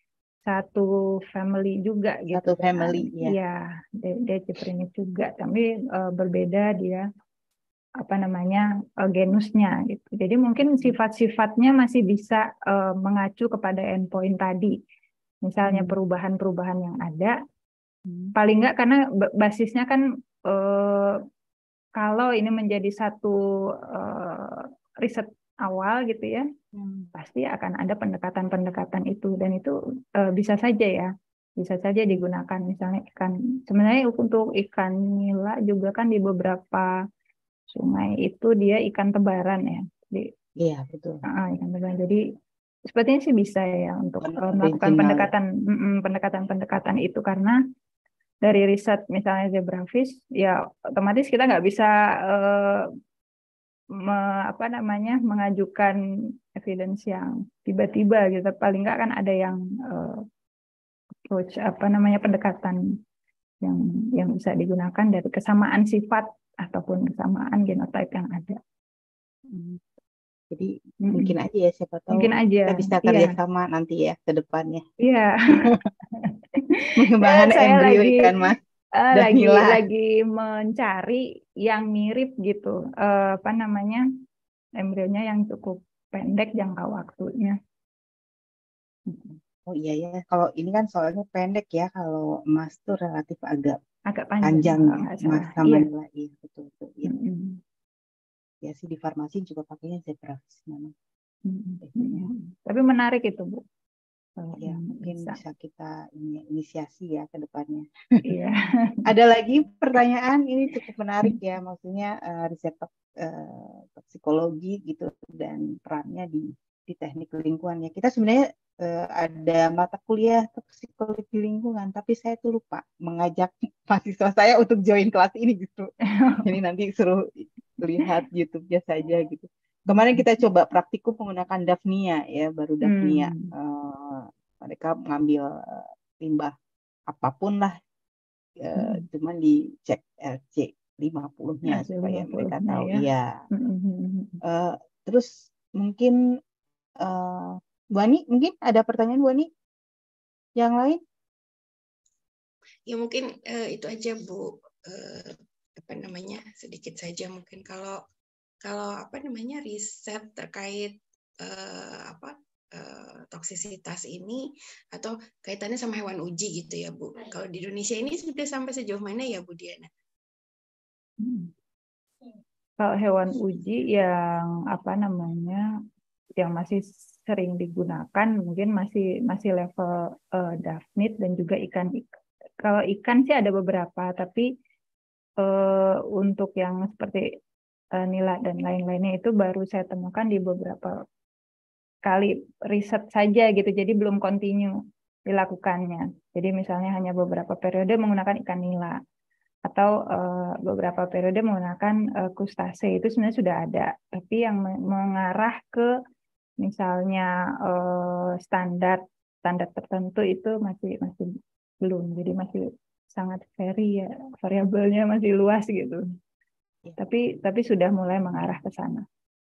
Speaker 4: satu family juga gitu
Speaker 1: Satu
Speaker 4: kan
Speaker 1: family ya.
Speaker 4: ya dia, dia ciprinid juga tapi uh, berbeda dia apa namanya uh, genusnya gitu jadi mungkin sifat-sifatnya masih bisa uh, mengacu kepada endpoint tadi misalnya
Speaker 1: Hmm.
Speaker 4: perubahan-perubahan yang ada
Speaker 1: Hmm.
Speaker 4: paling enggak karena basisnya kan uh, kalau ini menjadi satu uh, riset awal gitu ya, hmm. pasti akan ada pendekatan-pendekatan itu dan itu uh, bisa saja ya, bisa saja digunakan misalnya ikan. Sebenarnya untuk ikan nila juga kan di beberapa sungai itu dia ikan tebaran ya, jadi,
Speaker 1: iya betul.
Speaker 4: Uh, ikan tebaran. Jadi sepertinya sih bisa ya untuk uh, melakukan pendekatan, ya. pendekatan-pendekatan itu karena dari riset misalnya zebrafish, ya otomatis kita nggak bisa uh, me, apa namanya mengajukan evidence yang tiba-tiba gitu. Paling nggak kan ada yang uh, approach apa namanya pendekatan yang yang bisa digunakan dari kesamaan sifat ataupun kesamaan genotype yang ada.
Speaker 1: Hmm. Jadi
Speaker 4: Mm-mm.
Speaker 1: mungkin aja ya siapa tahu
Speaker 4: mungkin aja.
Speaker 1: kita bisa kerjasama iya. nanti ya ke depannya.
Speaker 4: Iya.
Speaker 1: Mengembangkan
Speaker 4: saya
Speaker 1: embrio
Speaker 4: lagi,
Speaker 1: ikan mas.
Speaker 4: Uh,
Speaker 1: dan
Speaker 4: lagi
Speaker 1: nila.
Speaker 4: lagi mencari yang mirip gitu uh, apa namanya embrionya yang cukup pendek jangka waktunya.
Speaker 1: Oh iya ya kalau ini kan soalnya pendek ya kalau emas tuh relatif agak
Speaker 4: agak panjang,
Speaker 1: panjang ya emas sama
Speaker 4: iya.
Speaker 1: nila iya betul betul ya. Mm-hmm. Ya sih di farmasi juga pakainya zebrafish memang.
Speaker 4: Mm-hmm. Tapi menarik itu Bu.
Speaker 1: Ya, mungkin bisa. bisa kita ini, inisiasi ya ke depannya.
Speaker 4: Iya.
Speaker 1: Ada lagi pertanyaan ini cukup menarik ya, maksudnya uh, riset uh, toksikologi gitu dan perannya di di teknik lingkungan ya. Kita sebenarnya uh, ada mata kuliah toksikologi lingkungan, tapi saya tuh lupa mengajak mahasiswa saya untuk join kelas ini justru. Jadi nanti suruh lihat YouTube-nya saja gitu. Kemarin kita coba praktikum menggunakan Daphnia ya, baru Daphnia. Hmm. Uh, mereka mengambil uh, limbah apapun lah, uh, hmm. cuman dicek R C lima puluh-nya supaya mereka tahu. Ya. Iya. Hmm. Uh, terus mungkin uh, Bu Ani, mungkin ada pertanyaan Bu Ani? Yang lain?
Speaker 2: Ya mungkin uh, itu aja Bu. Uh, apa namanya sedikit saja mungkin kalau kalau apa namanya riset terkait uh, apa uh, toksisitas ini atau kaitannya sama hewan uji gitu ya Bu. Kalau di Indonesia ini sudah sampai sejauh mana ya Bu Diana?
Speaker 4: Hmm. Kalau hewan uji yang apa namanya yang masih sering digunakan mungkin masih masih level uh, Daphnid dan juga ikan. Kalau ikan sih ada beberapa tapi uh, untuk yang seperti nila dan lain-lainnya itu baru saya temukan di beberapa kali riset saja gitu, jadi belum continue dilakukannya. Jadi misalnya hanya beberapa periode menggunakan ikan nila atau uh, beberapa periode menggunakan uh, krustase itu sebenarnya sudah ada, tapi yang mengarah ke misalnya uh, standar standar tertentu itu masih masih belum, jadi masih sangat vary ya, variabelnya masih luas gitu.
Speaker 1: Ya.
Speaker 4: Tapi tapi sudah mulai mengarah ke sana.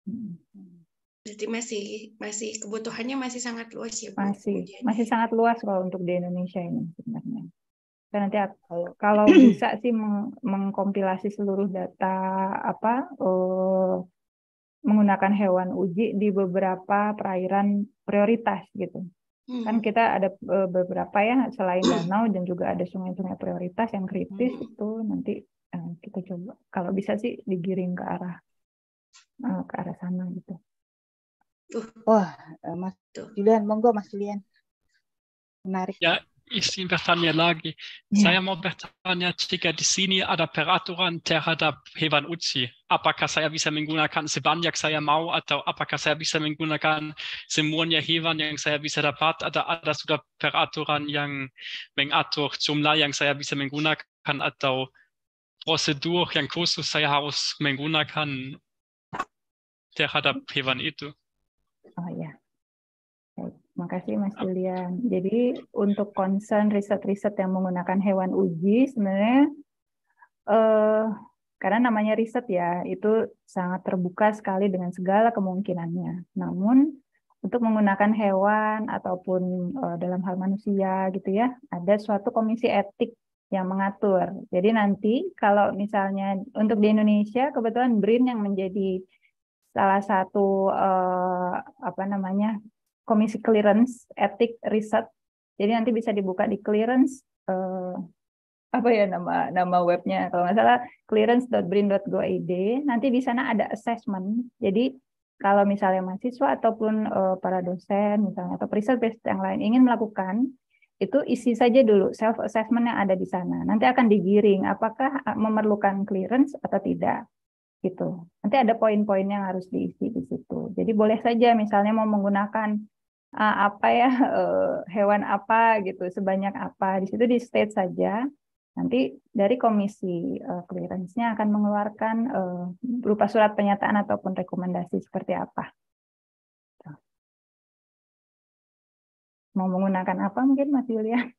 Speaker 2: Berarti masih masih kebutuhannya masih sangat luas ya Bu?
Speaker 4: Masih
Speaker 2: Kemudian,
Speaker 4: masih
Speaker 2: ya.
Speaker 4: sangat luas kalau untuk di Indonesia ini sebenarnya. Dan nanti kalau, kalau bisa sih meng, mengkompilasi seluruh data apa uh, menggunakan hewan uji di beberapa perairan prioritas gitu.
Speaker 2: Hmm.
Speaker 4: Kan kita ada uh, beberapa ya selain danau dan juga ada sungai-sungai prioritas yang kritis
Speaker 2: Hmm.
Speaker 4: itu nanti uh, kita coba kalau bisa sih digiring ke arah uh, ke arah sana gitu.
Speaker 2: Uh,
Speaker 1: Wah, eh, Mas
Speaker 2: tuh.
Speaker 1: Julian, monggo Mas Julian. Menarik.
Speaker 6: Ya, izin bertanya lagi.
Speaker 4: Ya.
Speaker 6: Saya mau bertanya jika di sini ada peraturan terhadap hewan uji. Apakah saya bisa menggunakan sebanyak saya mau atau apakah saya bisa menggunakan semuanya hewan yang saya bisa dapat? Ada ada sudah peraturan yang mengatur jumlah yang saya bisa menggunakan atau prosedur yang khusus saya harus menggunakan terhadap hewan itu?
Speaker 4: Oh ya. Baik, makasih Mas Julian. Jadi untuk concern riset-riset yang menggunakan hewan uji sebenarnya eh, karena namanya riset ya, itu sangat terbuka sekali dengan segala kemungkinannya. Namun untuk menggunakan hewan ataupun eh, dalam hal manusia gitu ya, ada suatu komisi etik yang mengatur. Jadi nanti kalau misalnya untuk di Indonesia kebetulan B R I N yang menjadi salah satu eh, apa namanya komisi clearance etik riset. Jadi nanti bisa dibuka di clearance eh, apa ya nama nama webnya kalau nggak salah clearance dot brin dot go dot i d. Nanti di sana ada assessment. Jadi kalau misalnya mahasiswa ataupun eh, para dosen misalnya atau riset yang lain ingin melakukan itu isi saja dulu self assessment yang ada di sana. Nanti akan digiring apakah memerlukan clearance atau tidak. Gitu. Nanti ada poin-poin yang harus diisi di situ. Jadi boleh saja misalnya mau menggunakan uh, apa ya uh, hewan apa gitu, sebanyak apa di situ di state saja. Nanti dari komisi uh, clearance-nya akan mengeluarkan uh, berupa surat pernyataan ataupun rekomendasi seperti apa. Mau menggunakan apa mungkin Mas Yulia?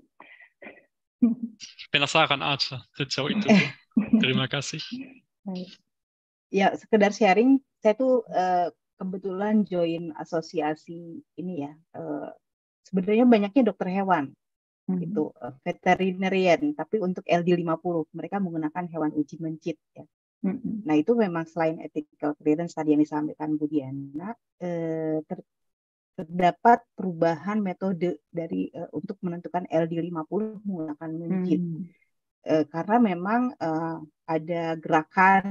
Speaker 6: Penasaran aja sejauh itu. Terima kasih.
Speaker 4: Baik.
Speaker 1: Ya, sekedar sharing, saya tuh uh, kebetulan join asosiasi ini ya. Uh, sebenarnya banyaknya dokter hewan, hmm. gitu, uh, veterinarian, tapi untuk L D lima puluh mereka menggunakan hewan uji mencit. Ya. Hmm. Nah itu memang selain ethical clearance tadi yang disampaikan Bu Diana, uh, ter terdapat perubahan metode dari uh, untuk menentukan L D lima puluh menggunakan mencit. Hmm. Uh, karena memang uh, ada gerakan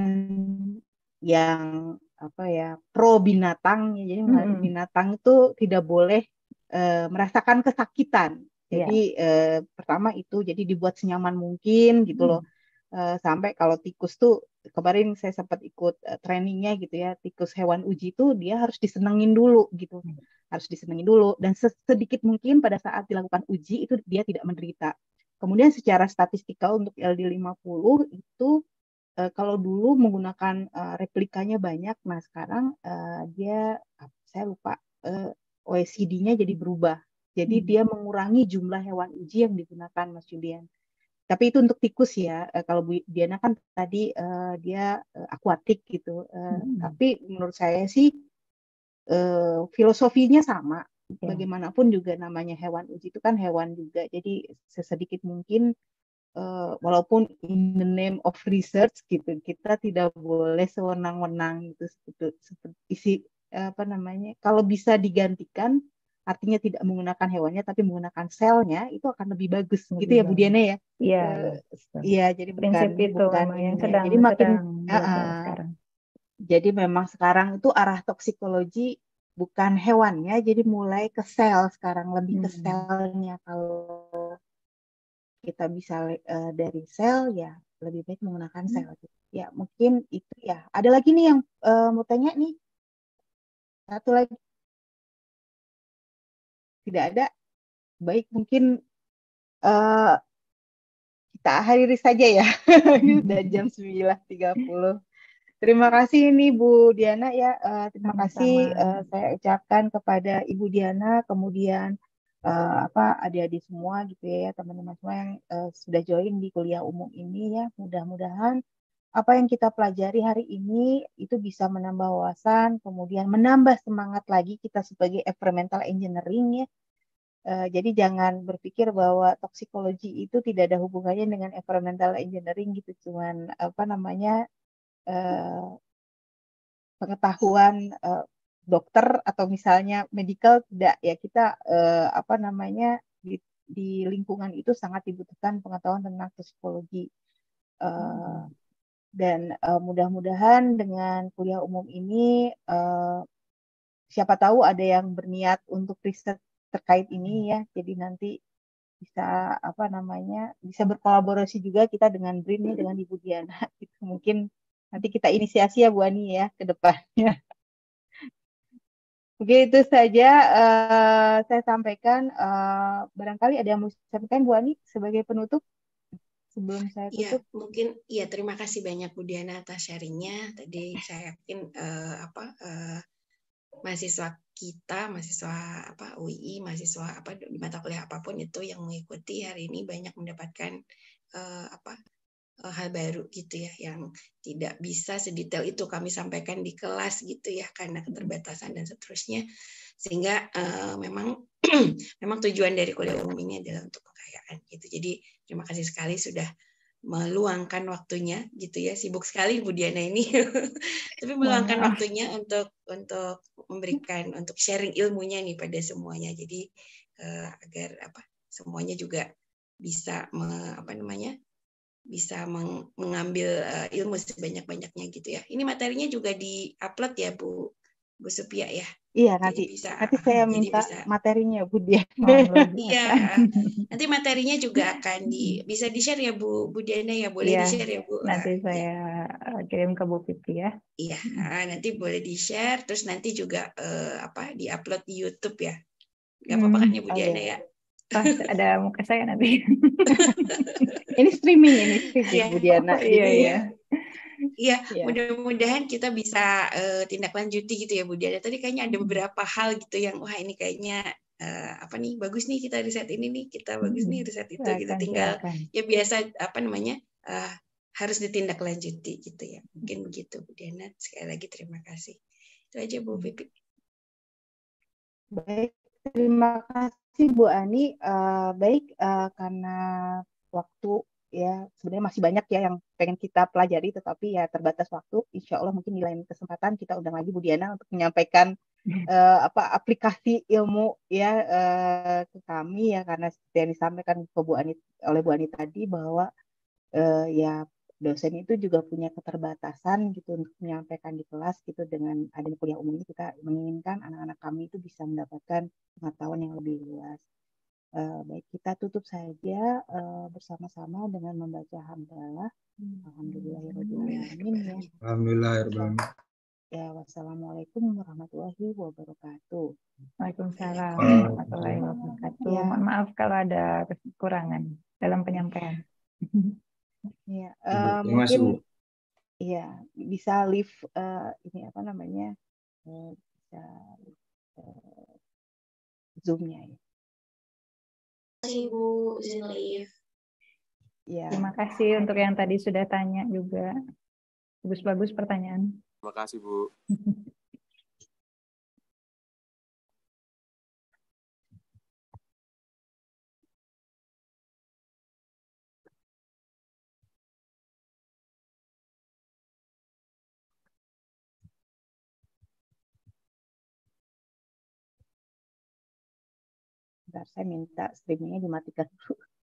Speaker 1: yang apa ya pro binatang, jadi mm-hmm. binatang itu tidak boleh uh, merasakan kesakitan. Jadi yeah. uh, pertama itu jadi dibuat senyaman mungkin gitu loh. Uh, sampai kalau tikus tuh kemarin saya sempat ikut uh, trainingnya gitu ya, tikus hewan uji itu dia harus disenengin dulu gitu, mm. harus disenengin dulu dan sedikit mungkin pada saat dilakukan uji itu dia tidak menderita. Kemudian secara statistikal untuk L D lima puluh itu Uh, kalau dulu menggunakan uh, replikanya banyak, nah sekarang uh, dia, saya lupa, uh, O E C D-nya jadi berubah. Jadi hmm. dia mengurangi jumlah hewan uji yang digunakan, Mas Julian. Tapi itu untuk tikus ya, uh, kalau Bu Diana kan tadi uh, dia uh, akuatik gitu. Uh, hmm. Tapi menurut saya sih uh, filosofinya sama. Yeah. Bagaimanapun juga namanya hewan uji itu kan hewan juga. Jadi sesedikit mungkin Uh, walaupun in the name of research gitu, kita tidak boleh sewenang-wenang gitu seperti, seperti isi apa namanya. Kalau bisa digantikan, artinya tidak menggunakan hewannya tapi menggunakan selnya, itu akan lebih bagus lebih gitu ya Bu Diana ya. Iya. Uh, iya, jadi
Speaker 4: prinsip
Speaker 1: bukan
Speaker 4: itu
Speaker 1: bukan
Speaker 4: yang sedang,
Speaker 1: jadi makin
Speaker 4: sedang
Speaker 1: uh,
Speaker 4: sekarang.
Speaker 1: Jadi memang sekarang itu arah toksikologi bukan hewannya, jadi mulai ke sel sekarang, lebih hmm. ke selnya. Kalau kita bisa uh, dari sel ya lebih baik menggunakan sel. Hmm. Ya mungkin itu ya. Ada lagi nih yang uh, mau tanya nih. Satu lagi. Tidak ada. Baik mungkin uh, kita akhiri saja ya. Sudah jam sembilan tiga puluh. Terima kasih nih Bu Diana ya. Uh, terima Sama-sama. kasih uh, saya ucapkan kepada Ibu Diana, kemudian uh, apa adik-adik semua gitu ya, teman-teman semua yang uh, sudah join di kuliah umum ini ya, mudah-mudahan apa yang kita pelajari hari ini itu bisa menambah wawasan, kemudian menambah semangat lagi kita sebagai environmental engineering ya. Uh, jadi jangan berpikir bahwa toksikologi itu tidak ada hubungannya dengan environmental engineering gitu, cuman apa namanya uh, pengetahuan uh, dokter atau misalnya medical, tidak ya, kita uh, apa namanya di, di lingkungan itu sangat dibutuhkan pengetahuan tentang toksikologi. Uh, dan uh, mudah-mudahan dengan kuliah umum ini uh, siapa tahu ada yang berniat untuk riset terkait ini ya, jadi nanti bisa apa namanya bisa berkolaborasi juga kita dengan B R I N ya, dengan Ibu Diana gitu. Mungkin nanti kita inisiasi ya Bu Ani ya ke depannya. Oke, itu saja uh, saya sampaikan. Uh, barangkali ada yang mau sampaikan Bu Ani sebagai penutup sebelum saya tutup.
Speaker 2: Ya, mungkin ya terima kasih banyak Bu Diana atas sharingnya. Tadi saya yakin uh, apa uh, mahasiswa kita, mahasiswa apa U I, mahasiswa apa di mata kuliah apapun itu yang mengikuti hari ini banyak mendapatkan uh, apa uh, hal baru gitu ya, yang tidak bisa sedetail itu kami sampaikan di kelas gitu ya karena keterbatasan dan seterusnya, sehingga uh, memang memang tujuan dari kuliah umum ini adalah untuk kekayaan gitu. Jadi terima kasih sekali sudah meluangkan waktunya gitu ya, sibuk sekali Bu Diana ini tapi meluangkan waktunya untuk untuk memberikan, untuk sharing ilmunya nih pada semuanya, jadi uh, agar apa semuanya juga bisa me, apa namanya bisa meng, mengambil uh, ilmu sebanyak-banyaknya gitu ya. Ini materinya juga di-upload ya Bu Bu Supia ya.
Speaker 1: Iya,
Speaker 2: jadi
Speaker 1: nanti
Speaker 2: bisa,
Speaker 1: nanti saya minta
Speaker 2: bisa,
Speaker 1: materinya Bu Diana.
Speaker 2: Oh, iya, nanti materinya juga akan di bisa di-share ya Bu Bu Diana ya, boleh
Speaker 4: iya,
Speaker 2: di-share ya Bu.
Speaker 4: Nanti
Speaker 2: uh,
Speaker 4: saya ya. kirim ke Bu Pipi ya.
Speaker 2: Iya, nanti boleh di-share, terus nanti juga uh, apa di-upload di YouTube ya. Gak apa-apa kan ya Bu Diana ya?
Speaker 4: Pas ada muka saya nanti.
Speaker 1: Ini streaming, ini streaming
Speaker 2: Iya.
Speaker 1: Bu Diana.
Speaker 4: Oh, iya, iya.
Speaker 2: Iya, ya. Mudah-mudahan kita bisa uh, tindak lanjuti gitu ya Bu Diana. Tadi kayaknya ada beberapa hal gitu yang wah ini kayaknya uh, apa nih bagus nih kita riset ini nih, kita bagus nih riset itu
Speaker 4: silakan,
Speaker 2: gitu. Tinggal
Speaker 4: silakan.
Speaker 2: ya biasa apa namanya uh, harus ditindaklanjuti gitu ya. Mungkin begitu Bu Diana. Sekali lagi terima kasih. Itu aja Bu Pipi.
Speaker 1: Baik, terima kasih Bu Ani. Uh, baik, uh, karena waktu ya sebenarnya masih banyak ya yang pengen kita pelajari, tetapi ya terbatas waktu. Insya Allah mungkin di lain kesempatan kita undang lagi Bu Diana untuk menyampaikan uh, apa aplikasi ilmu ya uh, ke kami ya, karena seperti yang disampaikan ke Bu Ani, oleh Bu Ani tadi bahwa uh, ya dosen itu juga punya keterbatasan gitu untuk menyampaikan di kelas gitu. Dengan adanya kuliah umum ini kita menginginkan anak-anak kami itu bisa mendapatkan pengetahuan yang lebih luas. Uh, baik, kita tutup saja uh, bersama-sama dengan membaca hamdalah. Alhamdulillahirrahmanirrahim ya.
Speaker 7: Alhamdulillahirrahmanirrahim.
Speaker 1: Ya, wassalamualaikum warahmatullahi wabarakatuh.
Speaker 4: Waalaikumsalam warahmatullahi wabarakatuh.
Speaker 1: Ya.
Speaker 4: Mohon maaf kalau ada kekurangan dalam penyampaian.
Speaker 1: Ya, uh, mungkin ya bisa live uh, ini apa namanya uh, bisa uh, zoom-nya ya.
Speaker 5: Terima kasih Bu Zinlief.
Speaker 1: Ya.
Speaker 4: Terima kasih untuk yang tadi sudah tanya juga. Bagus-bagus pertanyaan.
Speaker 7: Terima kasih Bu.
Speaker 1: Bentar, saya minta streamingnya dimatikan dulu.